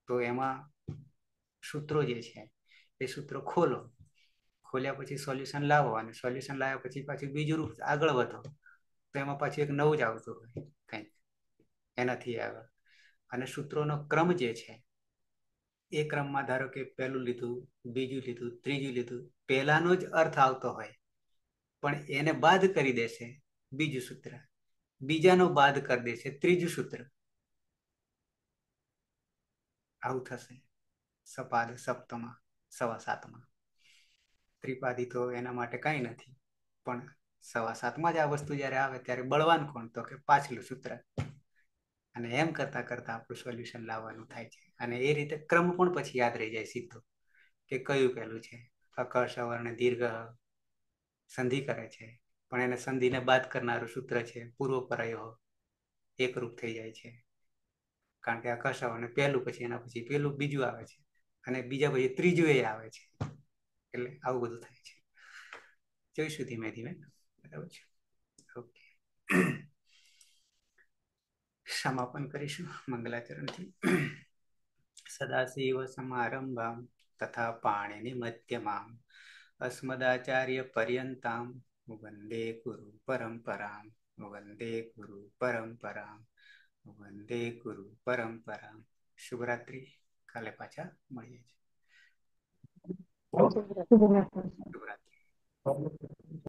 તો એમાં સૂત્રો જે છે એ સૂત્રો ખોલો, ખોલ્યા પછી સોલ્યુશન લાવો અને સોલ્યુશન લાવ્યા પછી પાછું બીજું રૂપ આગળ વધો, તો એમાં પાછું એક નવું જ આવતું હોય કંઈક એનાથી આગળ. અને સૂત્રોનો ક્રમ જે છે એ ક્રમમાં ધારો કે પહેલું લીધું, બીજું લીધું, ત્રીજું લીધું, પહેલાનો જ અર્થ આવતો હોય પણ એને બાદ કરી દેશે બીજું સૂત્ર, બીજાનો બાદ કરી દેશે ત્રીજું સૂત્ર, આવું થશે સપાદ સપ્તમાં સવા સાતમાં. ત્રિપાદી તો એના માટે કઈ નથી, પણ સવા સાતમાં જ આ વસ્તુ જયારે આવે ત્યારે બળવાન કોણ, તો કે પાછલું સૂત્ર. અને એમ કરતા કરતા આપણું સોલ્યુશન લાવવાનું થાય છે. અને એ રીતે ક્રમ પણ પછી યાદ રહી જાય સીધો કે કયું પહેલું છે. અકળ સવર્ણ દીર્ઘ સંધિ કરે છે પણ એને સંધિને બાદ કરનારું સૂત્ર છે પૂર્વપરાયો, એકરૂપ થઈ જાય છે. કારણ કે અકળ સવર્ણ પહેલું, પછી એના પછી પેલું બીજું આવે છે અને બીજા પછી ત્રીજું એ આવે છે. એટલે આવું બધું થાય છે. જોઈશું ધીમે ધીમે. બરાબર છે. ઓકે, સમાપન કરીશું મંગલાચરણથી. સદાશિવ સમારંભામ તથા પાણીની મધ્યમામ અસ્મદાચાર્ય પર્યંતામ વંદે ગુરુ પરંપરામ વંદે ગુરુ પરંપરામ વંદે ગુરુ પરંપરામ. શુભરાત્રિ. કાલે પાછા મળીએ છીએ. શુભરાત્રિ.